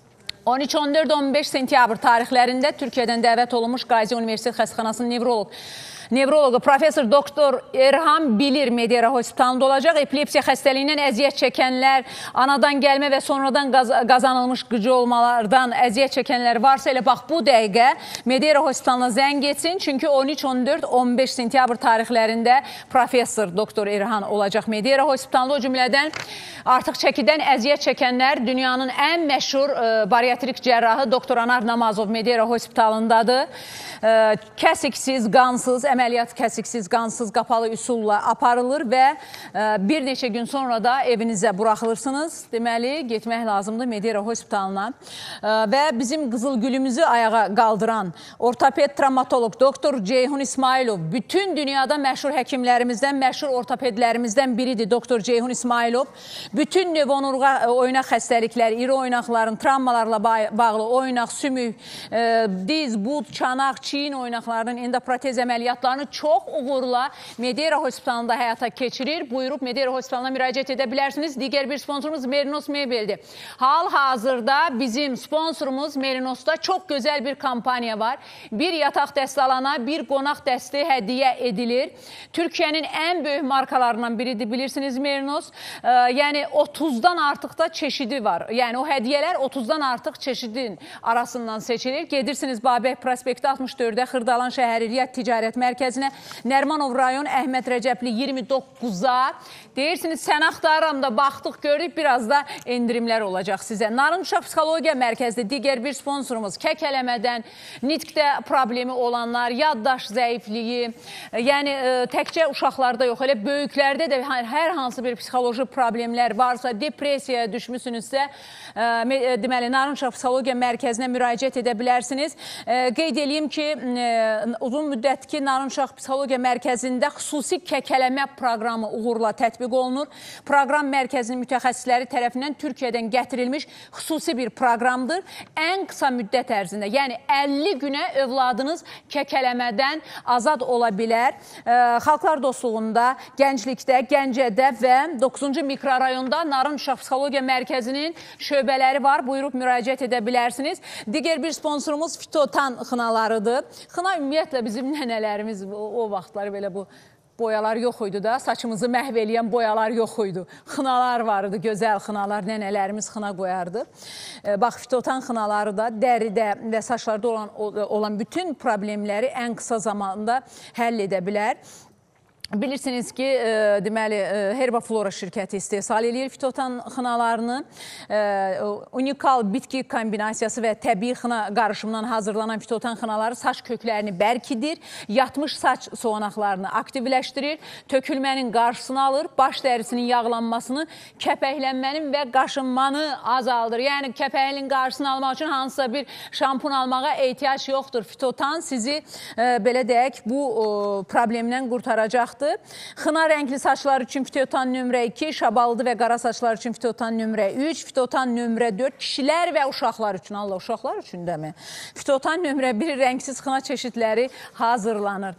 on üç, on dörd, on beş sentyabr tarixlərində Türkiyədən dəvət olunmuş Qazi Universitet Xəstəxanasının nevroloq Nevroloqu Profesor Doktor Erhan Bilir Mediera Hospitalında olacaq. Epilepsiya xəstəliyindən əziyyət çəkənlər, anadan gəlmə və sonradan qaz qazanılmış qıcı olmalardan əziyyət çəkənlər varsa elə bax bu dəqiqə Mediera Hospitalına zəng etsin. Çünki on üç, on dörd, on beş sentyabr tarixlərində Profesor Doktor Erhan olacaq Mediera Hospitalında. O cümlədən artıq çəkidən əziyyət çəkənlər dünyanın ən məşhur e, bariatrik cərrahı Doktor Anar Namazov Mediera Hospitalındadır. E, kəsiksiz, qansız, əməliyyat kəsiksiz, qansız, qapalı üsulla aparılır və e, bir neçə gün sonra da evinizə buraxılırsınız. Deməli, getmək lazımdır Mediera Hospitalına. E, və bizim qızıl gülümüzü ayağa qaldıran ortoped travmatolog Doktor Ceyhun İsmailov, bütün dünyada məşhur həkimlərimizdən, məşhur ortopedlərimizdən biridir Doktor Ceyhun İsmailov. Bütün növonurğa oynaq xəstəlikləri, iri oynaqların travmalarla bağlı oynaq, sümük, e, diz, bud, çanaq, çiyin oynaqlarının endoprotez əməliyyatlarını çox uğurla Mediera Hospitalında həyata keçirir. Buyurub Mediera Hospitalına müraciət edə bilərsiniz. Digər bir sponsorumuz Merinos Mebeldir. Hal-hazırda bizim sponsorumuz Merinos'da çox gözəl bir kampaniya var. Bir yataq dəsti alana bir qonaq dəsti hədiyyə edilir. Türkiyənin ən böyük markalarından biridir, bilirsiniz Merinos. E, yəni otuzdan artıq da çeşidi var. Yəni o hədiyyələr otuzdan artıq çeşidin arasından seçilir. Gedirsiniz Babək prospekti altmış dördə Xırdalan şəhəri Riyyət Ticarət Mərkəzinə, Nərmanov rayon Əhməd Rəcəbli iyirmi doqquza. Deyirsiniz, sən axtarıram da baxdıq, gördük, biraz da endirimlər olacaq sizə. Narın Uşaq Psixologiya Mərkəzdə digər bir sponsorumuz kəkələmədən, nitqdə problemi olanlar, yaddaş zəifliyi, yəni e, təkcə uşaqlarda yox, elə böyüklərdə də hər hansı bir psixoloji problemlər varsa, depressiyaya düşmüsünüzsə, e, deməli, Narın Uşaq Psixologiya Mərkəzinə müraciət edə bilərsiniz. E, qeyd edeyim ki, e, uzun müddətki Narın Uşaq Psixologiya Mərkəzində xüsusi kəkələmə proqramı uğurla tətbiq olunur. Proqram mərkəzinin mütəxəssisləri tərəfindən Türkiyədən gətirilmiş xüsusi bir proqramdır. Ən qısa müddət ərzində, yəni əlli günə övladınız kəkələmədən azad ola bilər. E, Xalqlar Dostluğunda, Gənclikdə, Gəncədə və doqquzuncu mikrorayonda Narın Uşaq Psixologiya Mərkəzinin şöbələri var. Buyurub müraciət edə bilərsiniz. Digər bir sponsorumuz Fitotan xınalarıdır. Xına ümumiyyətlə bizim nənələrimiz o, o vaxtları belə bu boyalar yox idi da, saçımızı məhv eləyən boyalar yox idi. Xınalar vardı, gözəl xınalar, nənələrimiz xına qoyardı. E, bax, Fitotan xınaları da dəridə və saçlarda olan, olan bütün problemləri ən qısa zamanda həll edə bilər. Bilirsiniz ki, e, deməli, e, Herbaflora şirkəti istehsal edir fitotan xınalarını. E, unikal bitki kombinasiyası və təbii xına qarışımından hazırlanan fitotan xınaları saç köklərini bərkidir, yatmış saç soğanaqlarını aktivləşdirir, tökülmənin qarşısını alır, baş dərisinin yağlanmasını, kəpəklənmənin və qaşınmanı azaldır. Yəni, kəpəklinin qarşısını almaq üçün hansısa bir şampun almağa ehtiyac yoxdur. Fitotan sizi, e, belə deyək, bu e, problemdən qurtaracaqdır. Xına rəngli saçlar üçün fitotan nömrə iki, şabalıdı və qara saçlar üçün fitotan nömrə üç, fitotan nömrə dörd, kişilər və uşaqlar üçün, Allah, uşaqlar üçün dəmi? Fitotan nömrə bir rəngsiz xına çeşidləri hazırlanır.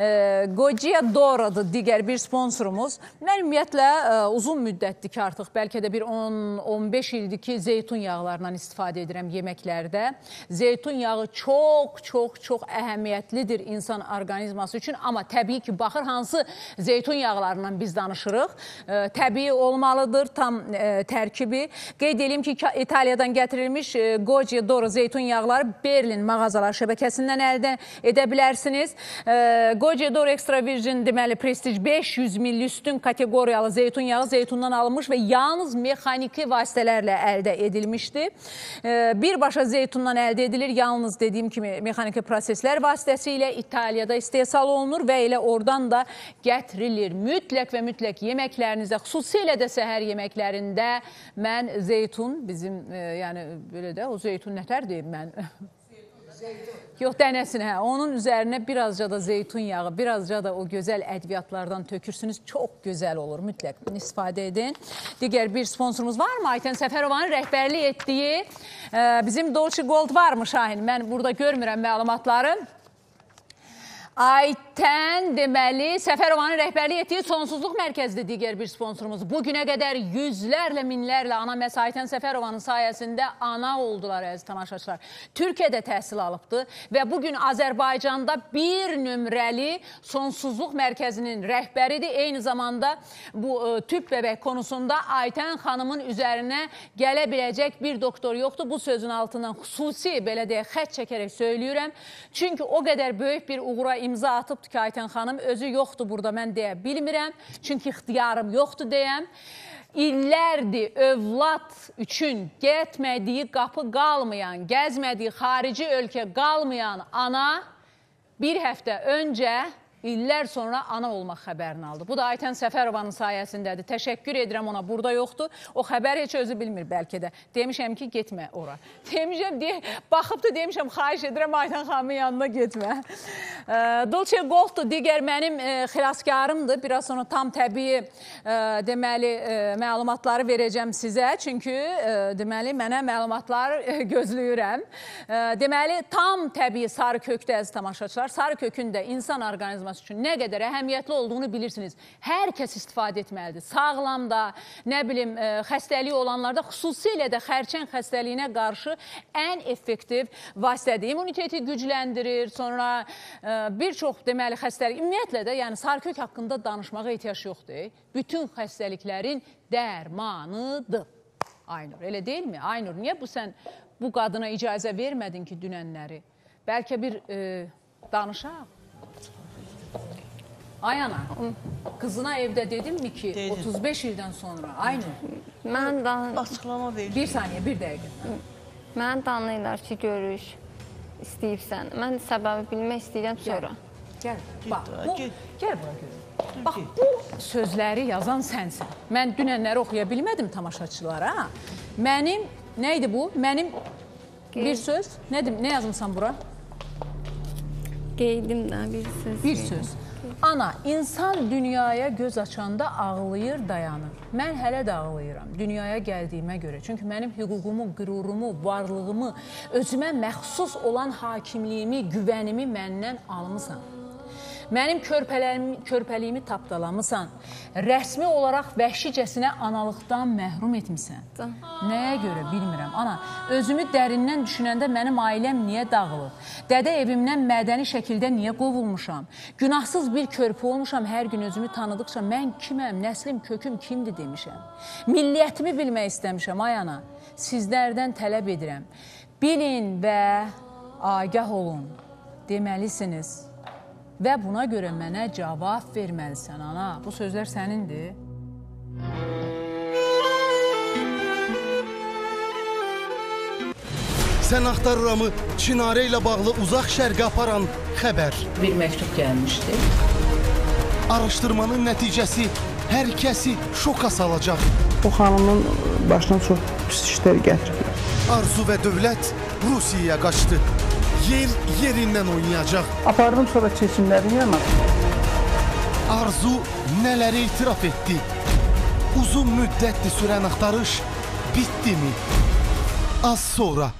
E, Gogia Dora'dır digər bir sponsorumuz. Mən ümumiyyətlə e, uzun müddətdir ki, artıq bəlkə də bir on on beş ildir ki, zeytun yağlarından istifadə edirəm yeməklərdə. Zeytun yağı çox, çox, çox əhəmiyyətlidir insan orqanizması üçün, amma təbii ki, baxır hansı hansı zeytun yağlarından biz danışırıq. E, təbii olmalıdır, tam e, tərkibi. Qeyd edeyim ki, İtaliyadan gətirilmiş e, Goji Doro zeytun yağları Berlin mağazalar şəbəkəsindən əldə edə bilərsiniz. E, Goji Doro Extra Virgin deməli Prestige beş yüz milli üstün kateqoriyalı zeytun yağı zeytundan alınmış və yalnız mexaniki vasitələrlə əldə edilmişdir. E, birbaşa zeytundan əldə edilir, yalnız dediyim kimi mexaniki proseslər vasitəsilə İtaliyada istehsal olunur və elə oradan da gətirilir. Mütləq və mütləq yeməklərinizdə, xüsusilə də səhər yeməklərində mən zeytun, bizim e, yəni belə də o zeytun nətər deyim mən? Yox, dənəsin, hə. Onun üzərinə birazca da zeytun yağı, birazca da o gözəl ədviyyatlardan tökürsünüz. Çox gözəl olur, mütləq istifadə edin. Digər bir sponsorumuz var mı? Aytən Səfərovanın rəhbərlik etdiyi e, bizim Dolce Gold var mı Şahin? Mən burada görmürəm məlumatları. Aytən deməli Səfərovanın rəhbərlik etdiyi Sonsuzluq Mərkəzidir digər bir sponsorumuz. Bugünə qədər yüzlərlə, minlərlə ana məhz Aytən Səfərovanın sayəsində ana oldular əziz tamaşaçılar. Türkiyədə təhsil alıbdı və bugün Azərbaycanda bir nömrəli Sonsuzluq Mərkəzinin rəhbəridir. Eyni zamanda bu e, tüp bəbək konusunda Aytən xanımın üzərinə gələ biləcək bir doktor yoxdur. Bu sözün altından xüsusi belə deyə xət çəkərək söyləyirəm. Çünki o qədər böyük bir uğura imza atıbdır ki, Aytən xanım özü yoxdur burada, mən deyə bilmirəm. Çünki ixtiyarım yoxdur deyəm. İllərdir övlad üçün getmədiyi qapı qalmayan, gəzmədiyi xarici ölkə qalmayan ana bir həftə öncə illər sonra ana olmaq xəbərini aldı. Bu da Aytən Səfərovanın sayəsindədir. Təşəkkür edirəm ona, burada yoxdur. O xəbər heç özü bilmir bəlkə də. Demişəm ki, getmə ora. Demişəm, de, baxıb da demişəm, xahiş edirəm Aytən xanımın yanına getmə. E, Dolce Gold'dur, digər mənim e, xilaskarımdır. Biraz sonra tam təbii e, deməli e, məlumatları verəcəm sizə. Çünki e, deməli mənə məlumatlar e, gözləyirəm. E, deməli tam təbii sarı kökdə əziz tamaşaçılar. Sarı kökün də insan orqanizması üçün nə qədər əhəmiyyətli olduğunu bilirsiniz. Hər kəs istifadə etməlidir. Sağlamda, nə bilim, xəstəliyi olanlarda, xüsusilə də xərçəng xəstəliyinə qarşı ən effektiv vasitədir. İmmuniteti gücləndirir, sonra bir çox deməli xəstəlik, ümumiyyətlə də yəni sarkök haqqında danışmağa ehtiyac yoxdur. Bütün xəstəliklərin dərmanıdır. Aynur, elə deyilmi? Aynur, niyə bu sən bu qadına icazə vermədin ki, dünənləri? Bəlkə bir e, danışaq? Ay ana, qızına evdə dedimmi ki, Dedim. otuz beş ildən sonra, Aynur? Mən dan... Açıqlama verir. Bir saniyə, bir dəqiqə. Mən danlayırlar ki, görüş istəyibsən. Mən səbəbi bilmək istəyirəm sonra. Gəl, bax, bu, gəl bura görün. Bax, bu sözləri yazan sənsən. Mən dünənləri oxuya bilmədim tamaşaçılara. Mənim, nə idi bu? Mənim bir söz, nə, nə yazımsan bura? Qeydim də bir söz. Bir söz. Ana, insan dünyaya göz açanda ağlayır, dayanır. Mən hələ də ağlayıram dünyaya gəldiyimə görə. Çünki mənim hüququmu, qürurumu, varlığımı, özümə məxsus olan hakimliyimi, güvənimi məndən almısan. Mənim körpəliyimi tapdalamısan. Rəsmi olaraq vəhşicəsinə analıqdan məhrum etmisən. Nəyə görə bilmirəm. Ana, özümü dərindən düşünəndə mənim ailəm niyə dağılır? Dədə evimdən mədəni şəkildə niyə qovulmuşam? Günahsız bir körpü olmuşam, hər gün özümü tanıdıqca mən kiməm, nəslim, köküm kimdir demişəm. Milliyyətimi bilmək istəmişəm, ay ana. Sizlərdən tələb edirəm. Bilin və agah olun deməlisiniz. Və buna görə mənə cavab verməlisən, ana. Bu sözlər sənindir. Sən axtarıramı Çinarə ilə bağlı uzaq şərqə aparan xəbər. Bir məktub gəlmişdi. Araşdırmanın nəticəsi hər kəsi şoka salacaq. O xanımın başına çox pis işlər gətiriblər. Arzu və Dövlət Rusiyaya qaçdı. Yer yerindən oynayacaq. Apardım sonra seçimlərin yanına. Arzu nələri itiraf etdi? Uzun müddətli sürən axtarış bitdimi? Az sonra.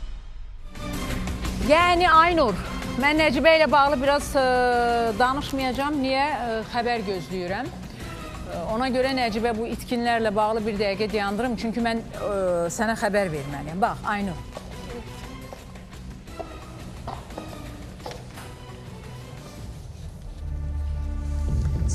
Yəni Aynur, mən Nəcibə ilə bağlı biraz ə, danışmayacağım. Niyə? Ə, xəbər gözləyirəm. Ə, ona görə Nəcibə bu itkinlərlə bağlı bir dəqiqə dayandırım. Çünki mən ə, sənə xəbər verməliyəm. Bax, Aynur.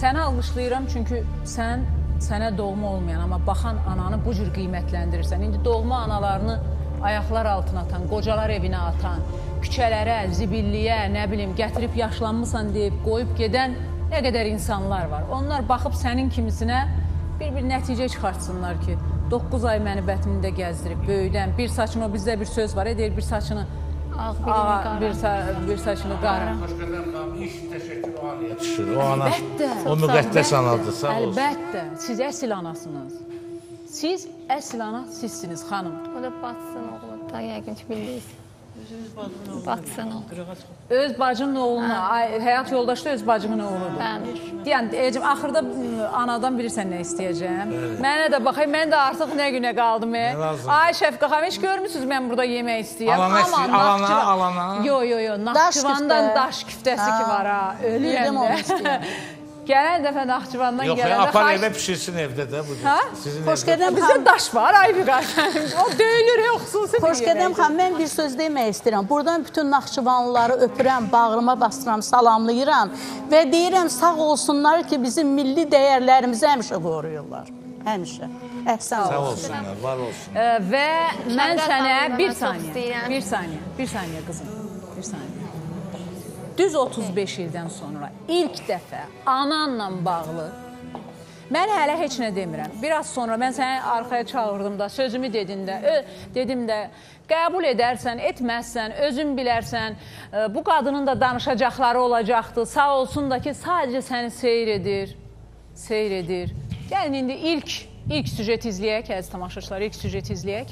Səni alqışlayıram çünki sən sənə doğma olmayan, amma baxan ananı bu cür qiymətləndirirsən. İndi doğma analarını ayaqlar altına atan, qocalar evinə atan, küçələrə, zibilliyə, nə bilim, gətirib yaşlanmısan deyib, qoyub gedən nə qədər insanlar var. Onlar baxıb sənin kimisinə bir-bir nəticə çıxartsınlar ki, doqquz ay məni bətnində gəzdirib, böyüdən, bir saçını, o bizdə bir söz var, deyir, bir saçını ağ, bir, sa bir saçını qara. Xoşqədəm xanım, iş təşəkkür o anaya düşür. O ana, o müqəddəs anadır, sağ olsun. Əlbəttə, siz əsl anasınız. Siz əsl ana sizsiniz, xanım. O da batsın oğlu, da yəqin ki, bilirsiniz. Batsın oğlu. Öz bacının oğluna, həyat yoldaşı da öz bacımın oğludur. Yəni, deyəcəm, axırda anadan bilirsən nə istəyəcəm. Mənə də baxayım, mən də artıq nə günə qaldım. Ay, Şəfqə xanım, heç görmürsünüz mən burada yemək istəyəm. Alana, alana. Yo, yo, yo, Naxçıvandan daş küftəsi ki var ha, ölürəm də. Gələn dəfə Naxçıvandan gələndə... Yox, apar evə pişirsin evdə də. Xoşqədəm bizdə daş var, ay bir qarşı. O döyülür, yoxsulsun. Xoşqədəm xanım, mən bir söz demək istəyirəm. Buradan bütün Naxçıvanlıları öpürəm, bağrıma bastıram, salamlayıram və deyirəm, sağ olsunlar ki, bizim milli dəyərlərimizi həmişə qoruyurlar. Həmişə. Əhsən olsun. Sağ olsunlar, var olsun. Və mən sənə bir saniyə, bir saniyə, bir saniyə qızım, bir saniyə. Düz otuz beş ildən sonra ilk dəfə ananla bağlı mən hələ heç nə demirəm. Biraz sonra mən səni arxaya çağırdım da, sözümü dedin də, dedim də, qəbul edərsən, etməzsən, özün bilərsən, bu qadının da danışacaqları olacaqdı. Sağ olsun da ki, sadəcə səni seyr edir, seyr edir. Gəlin indi ilk, ilk süjet izləyək, əziz tamaşaçılar, ilk süjet izləyək.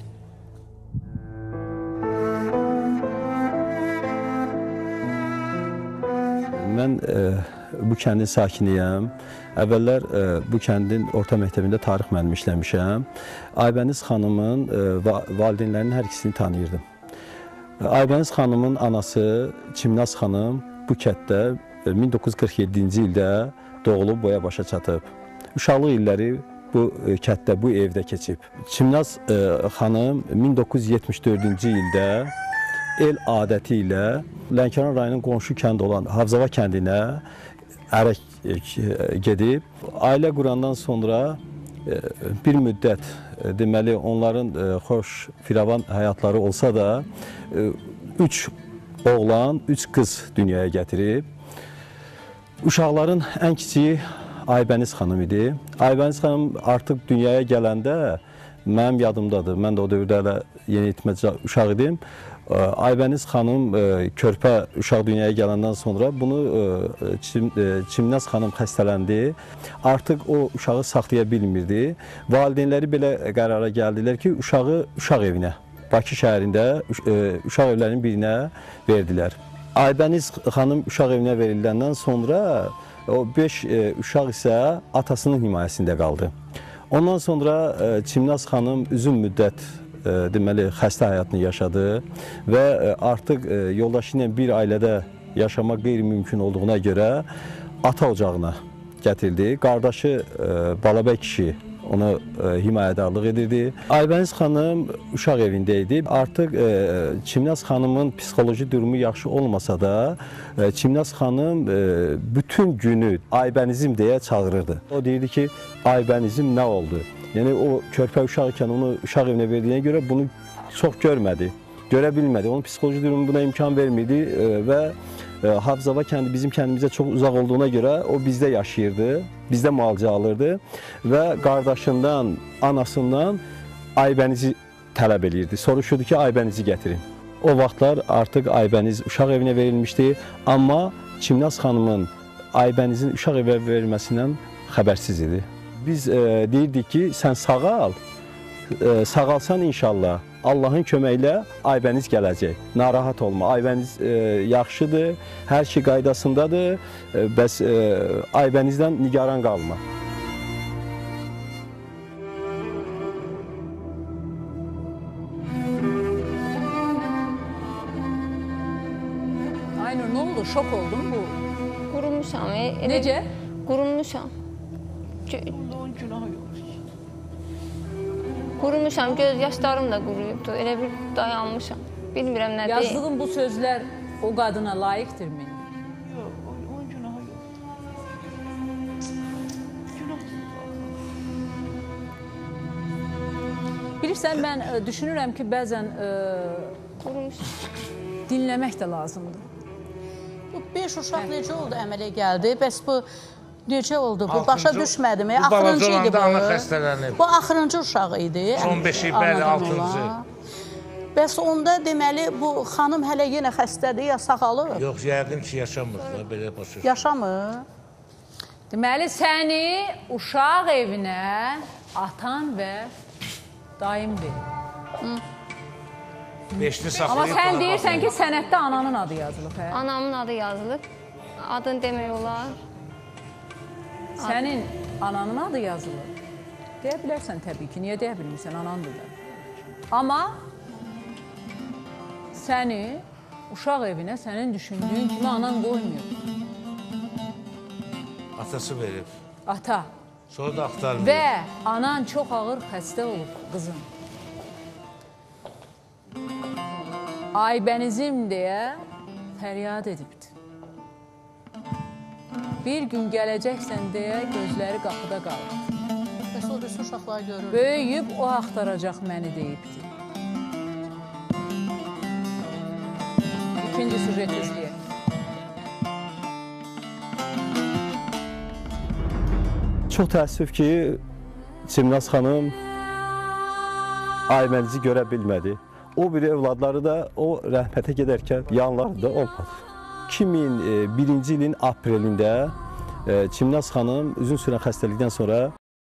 Mən e, bu kəndin sakiniyəm. Əvvəllər e, bu kəndin orta məktəbində tarix müəllimi işləmişəm. Aybəniz xanımın e, va valideynlərinin hər ikisini tanıyırdım. Aybəniz xanımın anası Çimnaz xanım bu kənddə e, min doqquz yüz qırx yeddinci ildə doğulub boya başa çatıb. Uşaqlıq illəri bu e, kənddə, bu evdə keçib. Çimnaz e, xanım min doqquz yüz yetmiş dördüncü ildə el adəti ilə Lənkəran rayonunun qonşu kəndi olan Havzava kəndinə ərə gedib. Ailə qurandan sonra bir müddət deməli onların xoş, firavan həyatları olsa da üç oğlan, üç qız dünyaya gətirib. Uşaqların ən kiçiyi Aybəniz xanım idi. Aybəniz xanım artıq dünyaya gələndə mənim yadımdadır. Mən də o dövrdə hələ yeniyetmə uşaq idim. Aybəniz xanım körpə uşaq dünyaya gələndən sonra bunu Çimnaz xanım xəstələndi. Artıq o uşağı saxlaya bilmirdi. Valideynləri belə qərara gəldilər ki, uşağı uşaq evinə, Bakı şəhərində uşaq evlərinin birinə verdilər. Aybəniz xanım uşaq evinə verildikdən sonra o beş uşaq isə atasının himayəsində qaldı. Ondan sonra Çimnaz xanım uzun müddət deməli xəstə həyatını yaşadı və artıq yoldaşı ilə bir ailədə yaşamaq qeyri-mümkün olduğuna görə ata ocağına gətirildi. Qardaşı Balabəy kişi onu himayədarlıq edirdi. Aybəniz xanım uşaq evində idi. Artıq Çimnaz xanımın psixoloji durumu yaxşı olmasa da Çimnaz xanım bütün günü Aybənizim deyə çağırırdı. O deyirdi ki, Aybənizim nə oldu? Yəni o körpə uşaq ikən onu uşaq evinə verdiyinə görə bunu çox görmədi, görə bilmədi. Onun psixoloji durumu buna imkan vermirdi və Havzava kəndi bizim kəndimizə çox uzaq olduğuna görə o bizdə yaşayırdı, bizdə müalicə alırdı və qardaşından, anasından Aybənizi tələb edirdi. Soruşurdu ki, Aybənizi gətirin. O vaxtlar artıq Aybəniz uşaq evinə verilmişdi, amma Çimnaz xanımın Aybənizin uşaq evə verilməsindən xəbərsiz idi. Biz e, deyirdik ki, sən sağal, e, sağalsan inşallah Allahın köməyi ilə Aybəniz gələcək. Narahat olma, Aybəniz e, yaxşıdır, hər şey qaydasındadır, e, bəs e, Aybənizdən nigaran qalma. Aynur, nə oldu? Şok oldun bu? Qurulmuşam. E, Necə? Qurulmuşam. Qurumuşam, göz yaşlarım da quruyubdu, elə bir dayanmışam. Bilmirəm nə deyim. Yazdığın bu sözlər o qadına layiqdirmi? Yox, onun günahı yox. Bilirsən, mən ə, düşünürəm ki, bəzən ə, dinləmək də lazımdır. Bu beş uşaq necə oldu, əmələ gəldi? Bəs bu necə oldu? Bu başa düşmədim. Axırıncı idi bu. Ana xəstələnib. Bu axırıncı uşaq idi. Son beşi, bəli, altıncı. Bəs onda deməli bu xanım hələ yenə xəstədir, ya sağalır? Yox, yəqin ki, yaşamır da, belə başa. Yaşamır? Deməli, səni uşaq evinə atan və daim verir. Beşli saxlayıb. Amma sən deyirsən ki, sənətdə ananın adı yazılıb, hə? Anamın adı yazılıb. Adını demək olar. Sənin ananın adı yazılıb. Deyə bilərsən təbii ki, niyə deyə bilmirsən, anandır da. Amma səni uşaq evinə sənin düşündüyün kimi anan qoymuyor. Atası verib. Ata. Sonra da axtarmıyor. Və anan çox ağır xəstə olub, qızım. Aybənizim deyə fəryad edibdir. Bir gün gələcəksən deyə gözləri qapıda qalır. Bəs o birisi uşaqları görür. Böyüyüb o axtaracaq məni deyibdir. İkinci sujet izləyək. Çox təəssüf ki, Çimnaz xanım Aybənizi görə bilmədi. O biri övladları da o rəhmətə gedərkən yanlarında olmadı. iki min birinci ilin aprelində Çimnaz xanım uzun sürən xəstəlikdən sonra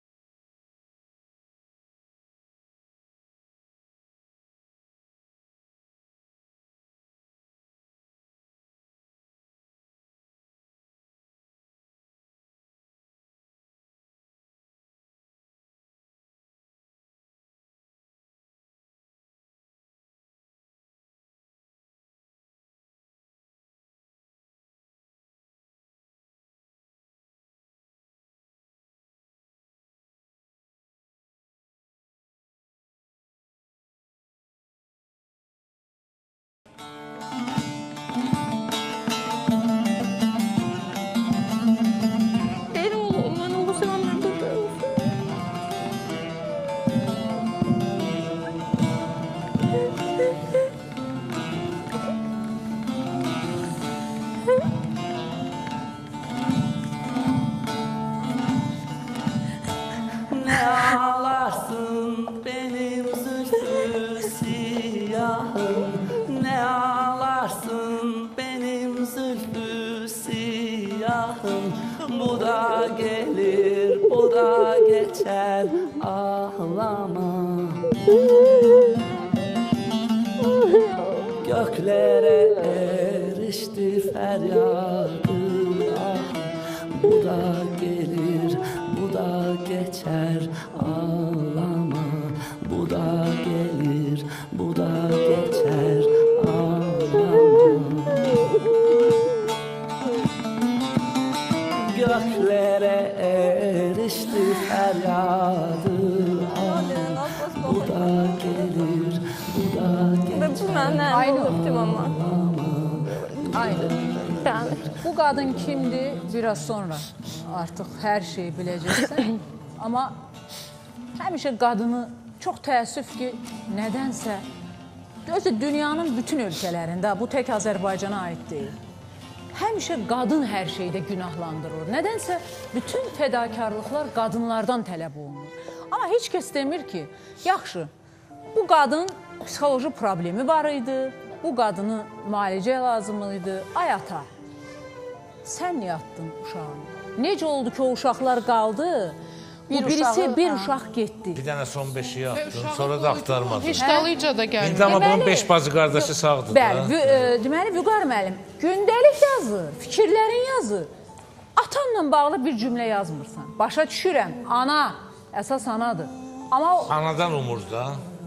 göklere erişti feryadım, ah, bu da gelir, bu da geçer, ağlama. Bu da gelir, bu da geçer, ağlama. Göklere erişti feryadım, ah, bu da gelir, bu da geçer. Aynı öptüm ama. Aynı. Bu qadın kimdir? Biraz sonra artıq hər şeyi biləcəksən. Amma həmişə qadını çox təəssüf ki, nədənsə özü dünyanın bütün ölkələrində, bu tək Azərbaycana aid deyil. Həmişə qadın hər şeydə günahlandırılır. Nədənsə bütün fədakarlıqlar qadınlardan tələb olunur. Amma heç kəs demir ki, yaxşı, bu qadın psixoloji problemi var idi, bu qadını müalicə lazım idi. Ay ata, sən niyə atdın uşağını? Necə oldu ki, o uşaqlar qaldı? Bu birisi bir uşaq getdi. Bir dənə son beşiyi atdın, sonra da axtarmadın. Heç dalıca da gəlmir. İndi amma bunun beş bacı qardaşı sağdır da. Bəli, deməli, Vüqar müəllim, gündəlik yazır, fikirlərin yazır. Atanla bağlı bir cümlə yazmırsan. Başa düşürəm, ana, əsas anadır. Amma o... Anadan umur da.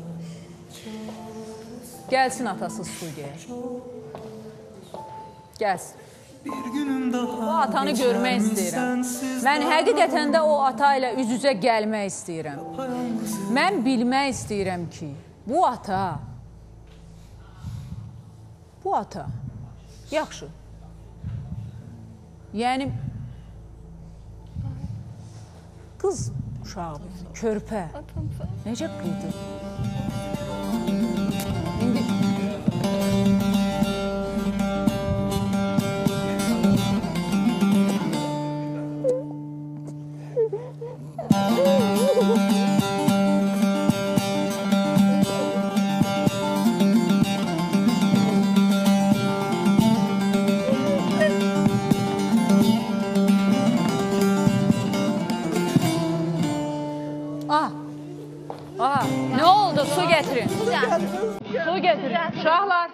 Gəlsin atası studiyaya. Gəlsin. O atanı görmək istəyirəm. Mən həqiqətən də o ata ilə üz-üzə gəlmək istəyirəm. Mən bilmək istəyirəm ki, bu ata, bu ata, yaxşı. Yəni, qız Uşağı, körpə. Necə qıydı? İndi... Ne oldu? Su getirin. Su getirin. Uşaqlar.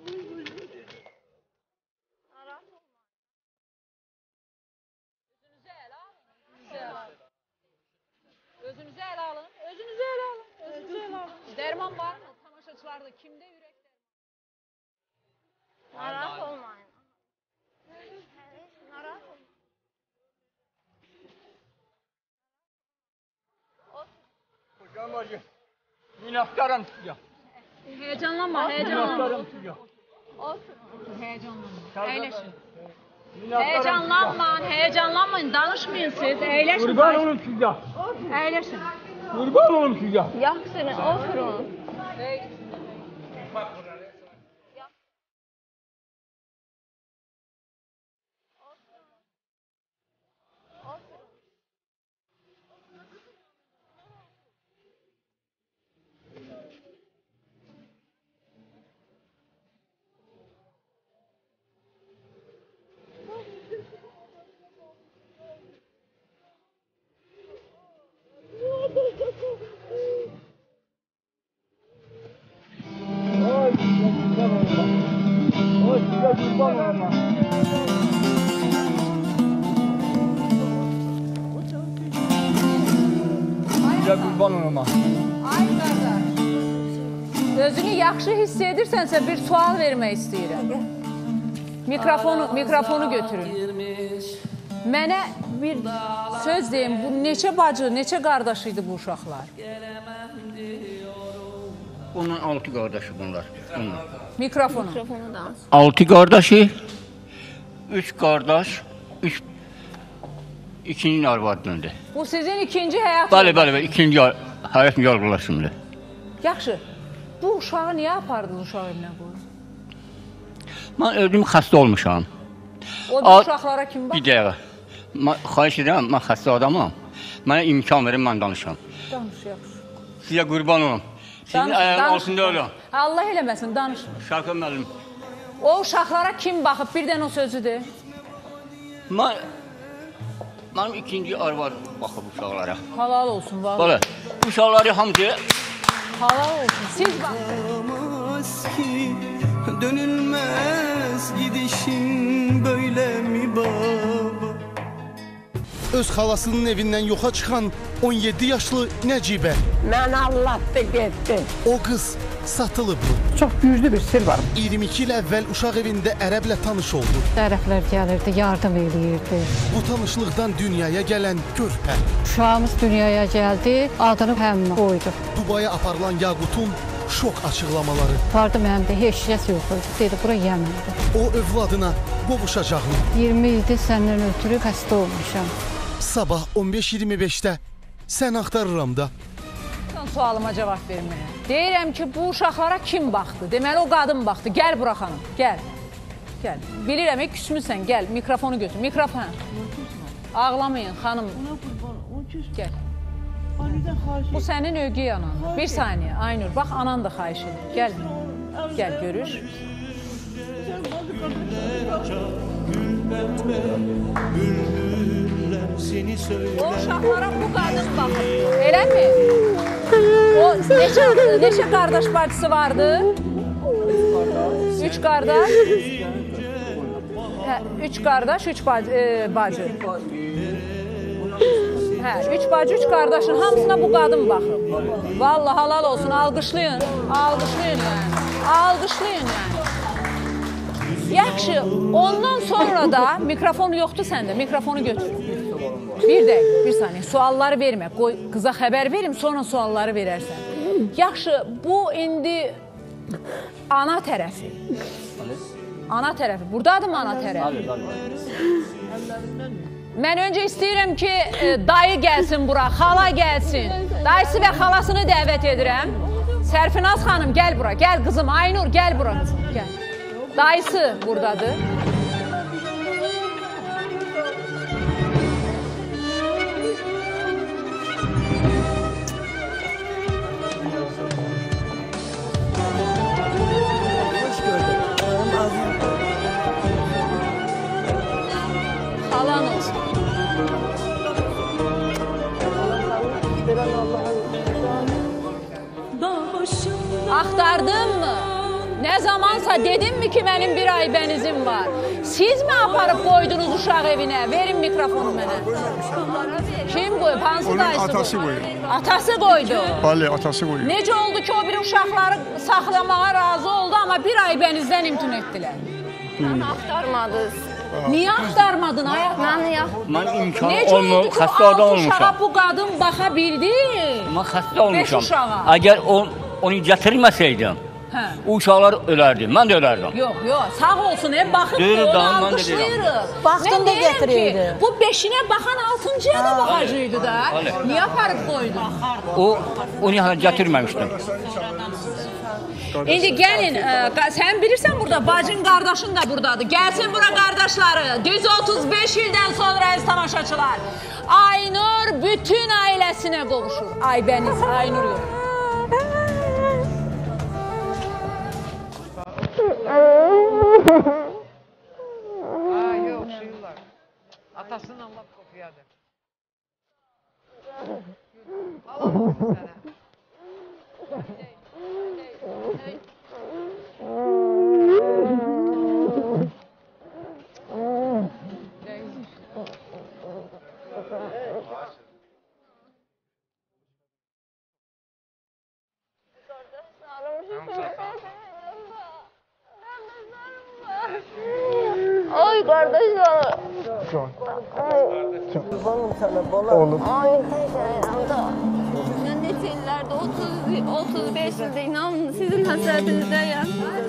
Özünüzü ələ alın. Özünüzü ələ alın. Özünüzü ələ alın. Dərman var mı? Tamaşaçılarda kimdə ürək dərman? Narahat olmayın. Narahat olmayın. Hocam hocam. Minaftarım ya. Heyecanlanma, heyecanlanma. Olsun. Heyecanlanma. Eyleşin. Heyecanlanmayın, heyecanlanmayın. Danışmayın siz. Eyleşin. Kurban olun size. Eyleşin. Kurban olun size. Yaxşısın, oturun. Kurban olma. Ay qardaş. Özünü yaxşı hiss edirsənsə bir sual vermək istəyirəm. Mikrofonu, mikrofonu götürün. Mənə bir söz deyin, bu neçə bacı, neçə qardaş idi bu uşaqlar? Bunun altı qardaşı bunlar. Bunlar. Mikrofonu. Altı qardaşı, üç qardaş, üç ikinci arvadındır. Bu sizin ikinci həyat Bəli, bəli, bəli, ikinci həyat yoldaşımdır. Yaxşı, bu uşağı niyə apardın uşaq evinə qoyun? Mən özüm xəstə olmuşam. O bu uşaqlara kim baxır? Bir dəqiqə. Xahiş edirəm, mən xəstə adamam. Mənə imkan verin, mən danışam. Danış, yaxşı. Sizə qurban olum. Sizin ayağın altında ölüm. Allah eləməsin, danış. Şarkı müəllim. O uşaqlara kim baxıb? Birdən o sözüdür. Mən... Mənim ikinci arvad baxıb uşaqlara. Halal olsun, vallahi. Bəli, uşaqları hamısı... Halal olsun, siz baxın. Ki, dönülmez gidişin böyle mi baba? Öz xalasının evindən yoxa çıxan on yeddi yaşlı Nəcibə. Mən Allah'tı getdim. O qız satılıb. Çox güclü bir sir var. iyirmi iki il əvvəl uşaq evində ərəblə tanış oldu. Tərəflər gəlirdi, yardım eləyirdi. Bu tanışlıqdan dünyaya gələn Görpə. Uşağımız dünyaya gəldi, adını Həmmə qoydu. Dubaya aparılan Yaqutun şok açıqlamaları. Vardı mənim də heç kəs yox idi. Dedi, bura Yəməndir. O övladına qovuşacaqlı. iyirmi ildir səndən ötürü xəstə olmuşam. Sabah on beş iyirmi beşdə sən axtarıram da. Sualıma cavab verməyə. Deyirəm ki, bu uşaqlara kim baxdı? Deməli, o qadın baxdı. Gəl bura xanım, gəl. Gəl. Bilirəm, küsmüsən, gəl. Mikrofonu götür. Mikrofon. Ağlamayın, xanım. Gəl. Bu sənin ögey anan. Bir saniyə, Aynur. Bax, anan da xahiş edir. Gəl. Gəl, görür. O uşaqlara bu qadın baxıb. Eləmi? O neçə, neçə qardaş bacısı vardı? Üç qardaş. Hə, üç qardaş, üç bacı. E, bacı. Hə, üç bacı, üç qardaşın hamısına bu qadın baxıb. Vallahi halal olsun, alqışlayın. Alqışlayın yəni. Alqışlayın yəni. Yaxşı, ondan sonra da mikrofon yoxdur səndə, mikrofonu götür. Bir dəqiqə, bir saniyə, sualları vermə, qoy qıza xəbər verim, sonra sualları verərsən. Yaxşı, bu indi ana tərəfi. Ana tərəfi, buradadır mı ana tərəfi? Mən öncə istəyirəm ki, dayı gəlsin bura, xala gəlsin. Dayısı və xalasını dəvət edirəm. Sərfinaz xanım, gəl bura, gəl qızım. Aynur, gəl bura qızım, gəl. Dayısı buradadır. Xalan olsun. Axtardın mı? Nə zamansa dedim mi ki, mənim bir aybənizim var? Siz mi aparıb qoydunuz uşaq evinə? Verin mikrofonu mənə. Kim qoyub? Hansı dayısı qoyub? Atası qoyub. Atası qoydu. Bəli, atası qoyub. Necə oldu ki, o bir uşaqları saxlamağa razı oldu, amma bir aybənizdən imtin etdilər? Mən axtarmadınız. Niyə axtarmadın ayaq? Mən niyə? Mən imkanı Necə olmur, oldu ki, xəstə o adam altı olmuşam. uşağa bu qadın baxa bildi? Mən xəstə olmuşam. Beş uşağa. Əgər onu gətirməsəydim, Hə. o uşaqlar ölərdi, mən də ölərdim. Yox, yox, sağ olsun, hep baxıb Deyir, onu daha mən də alqışlayırıq. Baxdım da gətirəydi. Bu beşinə baxan altıncıya da baxacaqdı da. Niyə aparıb qoydu? O, onu hələ gətirməmişdim. İndi gəlin, ə, sən bilirsən burada, bacın qardaşın da buradadır. Gəlsin bura qardaşları. Düz otuz beş ildən sonra əziz tamaşaçılar. Aynur bütün ailəsinə qovuşur. Aybəniz, Aynur yox. Ha, yox, şeylər. Atasının Allah qoxuyadır. Allah olsun sənə. Ay kardeşler. Kurbanım sana bala. Oğlum. Ay teyzem da. Ben neçə illərdə otuz otuz beş ildə inanın sizin həsrətinizdəyəm.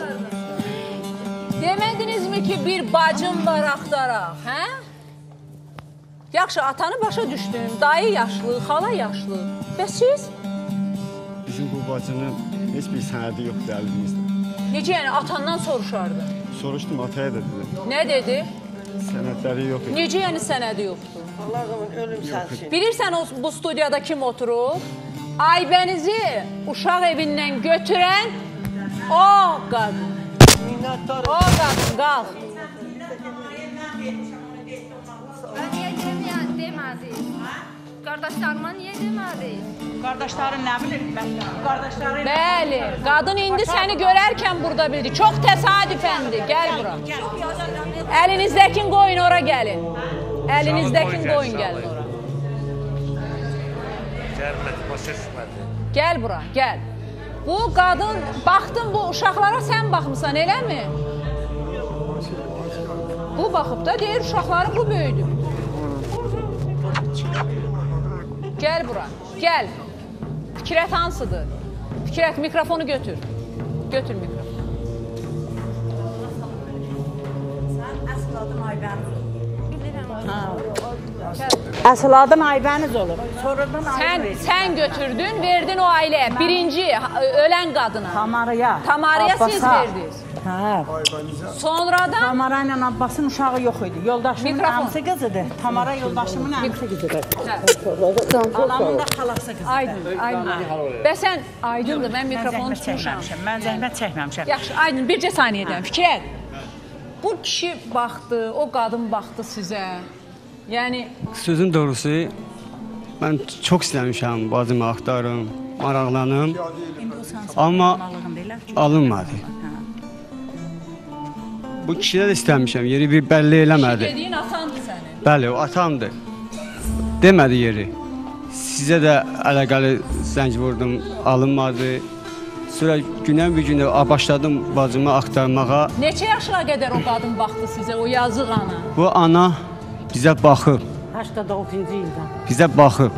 Demədinizmi ki, bir bacım var axtaraq, hə? Yaxşı, atanı başa düşdüm. Dayı yaşlı, xala yaşlı. Və siz? Bizim bu bacının heç bir sənədi yoxdur əlimizdə. Necə yəni, atandan soruşardı? Soruşdum, ataya da dedim. Nə dedi? Sənədləri yox idi. Necə yəni sənədi yoxdur? Allah'ım ölüm sənsin. Bilirsən o, bu studiyada kim oturur? Aybənizi uşaq evindən götürən o qadın. O qadın, qalx. Ben niyə deməyə demədiniz? Qardaşlarıma niyə demədiniz? Qardaşların nə bilir? Qardaşları... Bəli, qadın indi səni görərkən burada bildi. Çox təsadüfəndir. Gəl bura. Əlinizdəkin qoyun ora gəlin. Əlinizdəkin qoyun gəlin ora. Gəlmədi, başa düşmədi. Gəl bura, gəl. Bu qadın, baxdın bu uşaqlara sən baxmısan, eləmi? Bu baxıb da deyir, uşaqları bu böyüdü. Gəl bura, gəl. Fikrət hansıdır? Fikrət, mikrofonu götür. Götür mikrofonu. Sən əsl adım Aybəniz olur. Əsl adım Aybəniz olur. Sonradan Sən, sən götürdün, verdin o ailəyə. Birinci, ölən qadına. Tamaraya. Tamaraya siz verdiniz. Hə. Sonradan Tamara ilə Abbasın uşağı yox idi. Yoldaşımın Mikrofon. əmsi qızıdır. Tamara yoldaşımın əmsi qızıdır. Anamın da xalası qızıdır. Aydın, Aydın. Və sən, Aydındır, mən mikrofonu tutmuşam. Mən zəhmət çəkməmişəm. Yaxşı, Aydın, bircə saniyədən Fikrət. Bu kişi baxdı, o qadın baxdı sizə. Yəni... Sözün doğrusu, mən çox istəmişəm bacımı axtarım, maraqlanım. Amma alınmadı. Bu kişidə də istəmişəm, yeri bir bəlli eləmədi. Kişi dediyin atandır sənin. Bəli, o atamdır. Demədi yeri. Sizə də əlaqəli zəng vurdum, alınmadı. Sonra günən bir günə başladım bacımı axtarmağa. Neçə yaşına qədər o qadın baxdı sizə, o yazıq ana? Bu ana bizə baxıb. səksən doqquzuncu ildə. Bizə baxıb.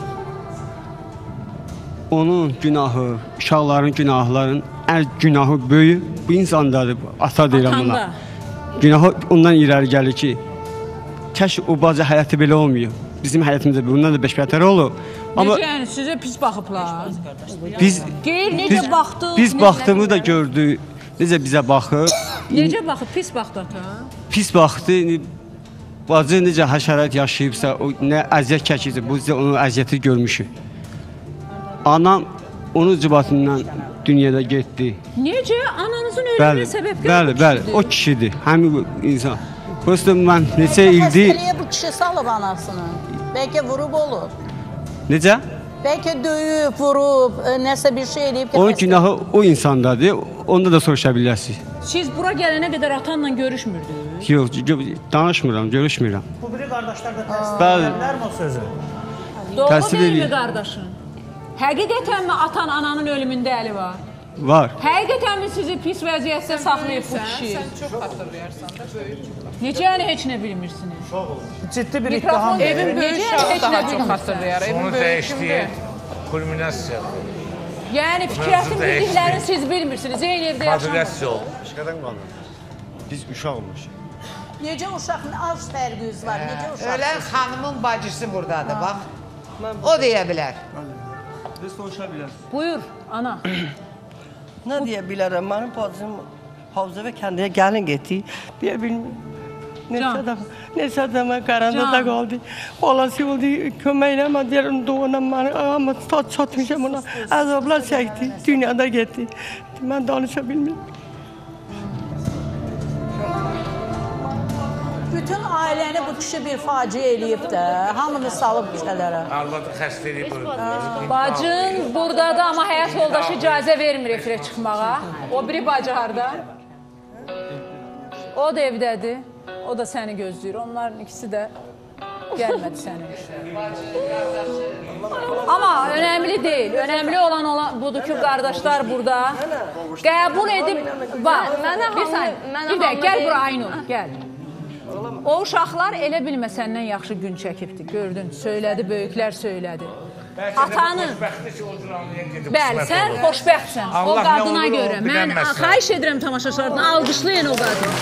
Onun günahı, uşaqların günahların ən günahı böyük bu insandadır. Ata deyirəm buna. Günahı ondan irəli gəlir ki, kəş o bacı həyatı belə olmuyor. Bizim həyatımızda bundan da beş bətər olur. Amma necə yəni sizə pis baxıblar? biz Qeyr necə biz, baxdınız? biz baxdığımı da gördük. Necə bizə baxıb. Necə baxıb pis baxdı ata? Pis baxdı. Bacı necə həşərat yaşayıbsa, o nə əziyyət çəkirsə, bu bizə onun əziyyəti görmüşük. Anam onun cıbatından dünyada getdi. Necə? Ananızın ölümünə səbəb Bəli, bəli, o kişidir, həmin insan. Prosto mən neçə ildir... Xəstəliyə bu kişi salıb anasını. Bəlkə vurub olur. Necə? Bəlkə döyüb, vurub, nəsə bir şey eləyib ki... Onun günahı o insandadır, onda da soruşa bilərsiniz. Siz bura gələnə qədər atanla görüşmürdünüz? Yox, danışmıram, görüşmürəm. Bu biri qardaşlar da Bəli. təsdiq edərmi o sözü? Doğru deyilmi qardaşın? Həqiqətənmi atan ananın ölümündə əli var? Var. Həqiqətənmi sizi pis vəziyyətdə saxlayıb bu kişi? Sən çox xatırlayarsan da böyük. Necə yəni heç nə bilmirsiniz? Ciddi bir ittiham. Evin böyük uşağı daha çox xatırlayar. Evin Onu böyük kimdir? dəyişdiyi kulminasiya. Yəni Fikrətin bildiklərini siz bilmirsiniz. Eyni evdə yaşamırsınız. Başqadan qalır. Biz uşaqmış. Necə uşaq, az fərqiniz var, necə uşaq? Ölən xanımın bacısı buradadır, bax. O deyə bilər. Siz soruşa bilərsiniz. Buyur, ana. Nə deyə bilərəm, mənim bacım Havza və kəndiyə gəlin getdi. Deyə bilmirəm. Neçə dəfə, neçə dəfə qaranda qaldı. Xalası oldu, köməklə mən deyirəm, doğunan məni, amma stat çatmışam ona. Əzablar çəkdi, dünyada getdi. Mən danışa bilmirəm. Bütün ailəni bu kişi bir faciə eləyib də, hamını salıb kişələrə. Arvadı xəstə eləyib öldü. Bacın buradadır, amma həyat yoldaşı icazə vermir efirə çıxmağa. O biri bacı harada? O da evdədir. O da səni gözləyir. Onların ikisi də gəlmədi sənin. Amma önəmli deyil. Önəmli olan, olan budur ki, qardaşlar burada qəbul edib... Bax, bir saniyə, bir də gəl bura Aynur, gəl. O uşaqlar elə bilmə səndən yaxşı gün çəkibdir. Gördün, söylədi, böyüklər söylədi. Atanı... Bəli, sən xoşbəxtsən o qadına görə. Mən xahiş edirəm tamaşaçılardan, alqışlayın o qadını.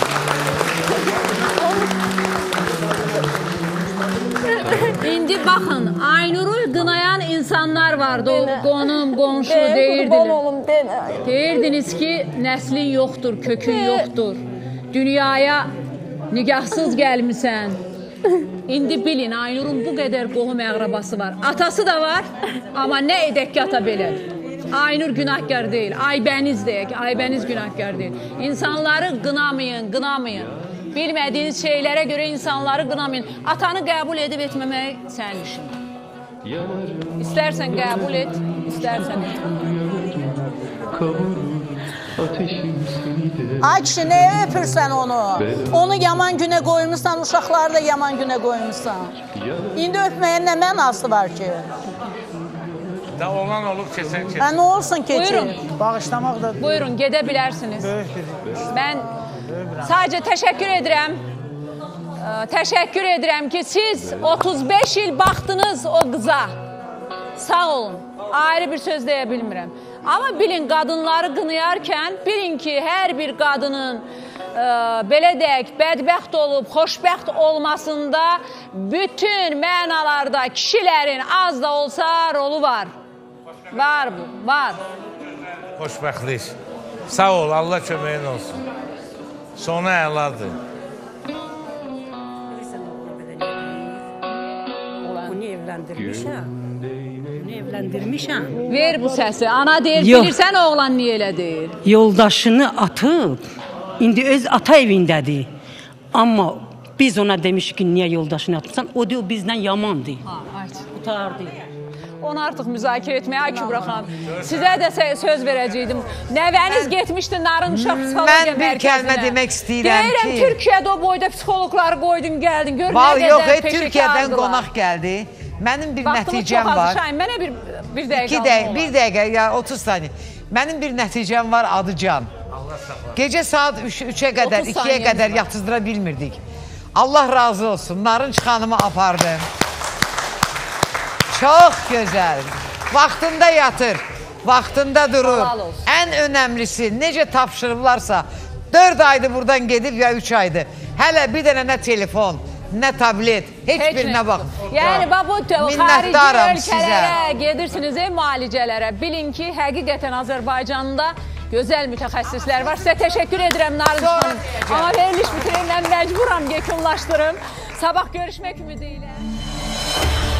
İndi baxın, Aynur'u qınayan insanlar vardı. O qonum, qonşu deyirdiniz. Deyirdiniz ki, nəslin yoxdur, kökün yoxdur. Dünyaya nigahsız gəlmisən. İndi bilin, Aynur'un bu qədər qohum əqrabası var. Atası da var, amma nə edək ki, ata belədir. Aynur günahkar deyil, Aybəniz deyək, Aybəniz günahkar deyil. İnsanları qınamayın, qınamayın. Bilmədiyiniz şeylərə görə insanları qınamayın. Atanı qəbul edib etməmək sənin işin. İstərsən qəbul et, istərsən et. Ay kişi, nəyə öpürsən onu? Onu yaman günə qoymuşsan, uşaqları da yaman günə qoymuşsan. İndi öpməyin nə mənası var ki? Da olan olub keçən keçən. Hə, nə olsun keçir? Buyurun. Bağışlamaq da... Buyurun, gedə bilərsiniz. Mən sadəcə təşəkkür edirəm. Təşəkkür edirəm ki, siz otuz beş il baxdınız o qıza. Sağ olun. Ayrı bir söz deyə bilmirəm. Amma bilin, qadınları qınayarkən, bilin ki, hər bir qadının e, belə deyək, bədbəxt olub, xoşbəxt olmasında bütün mənalarda kişilərin az da olsa rolu var. Var bu, var. Xoşbəxtlik. Sağ ol, Allah köməyin olsun. Sonu əladır. Bunu evləndirmişəm. Bunu evləndirmişəm. Ver bu səsi. Ana deyir, Yox. bilirsən oğlan niyə elə deyir? Yoldaşını atıb, indi öz ata evindədir. Amma biz ona demişik ki, niyə yoldaşını atırsan? O deyir, o bizdən yamandır. Ha, ayt. Qutardı. Onu artıq müzakirə etməyə, ay Kübra xanım. Sizə də söz verəcəydim. Nəvəniz getmişdi Narın Uşaq Psixologiya Mərkəzinə. Mən bir kəlmə demək istəyirəm ki... Deyirəm, Türkiyədə o boyda psixologları qoydun, gəldin. Gör, Val, nə yox, qədər Türkiyədən qonaq gəldi. Mənim bir nəticəm var. Vaxtımız çox az, Mənə bir, bir dəqiqə İki dəqiqə, bir dəqiqə, ya otuz saniyə. Mənim bir nəticəm var, adı Can. Gecə saat üçə qədər, ikiyə qədər yatızdıra bilmirdik. Allah razı olsun, Narınç xanımı apardım. Çox gözəl. Vaxtında yatır, vaxtında durur. Ən önəmlisi, necə tapşırıblarsa, dörd aydır buradan gedib ya üç aydır. Hələ bir dənə nə telefon, nə tablet, heç, heç birinə bax. Yəni, bax, bu xarici Minnətdaram ölkələrə gedirsiniz, ey müalicələrə. Bilin ki, həqiqətən Azərbaycanda gözəl mütəxəssislər var. Sizə təşəkkür edirəm Narınc xanım. Amma veriliş bitireyim, mən məcburam yekunlaşdırım. Sabah görüşmək ümidi ilə.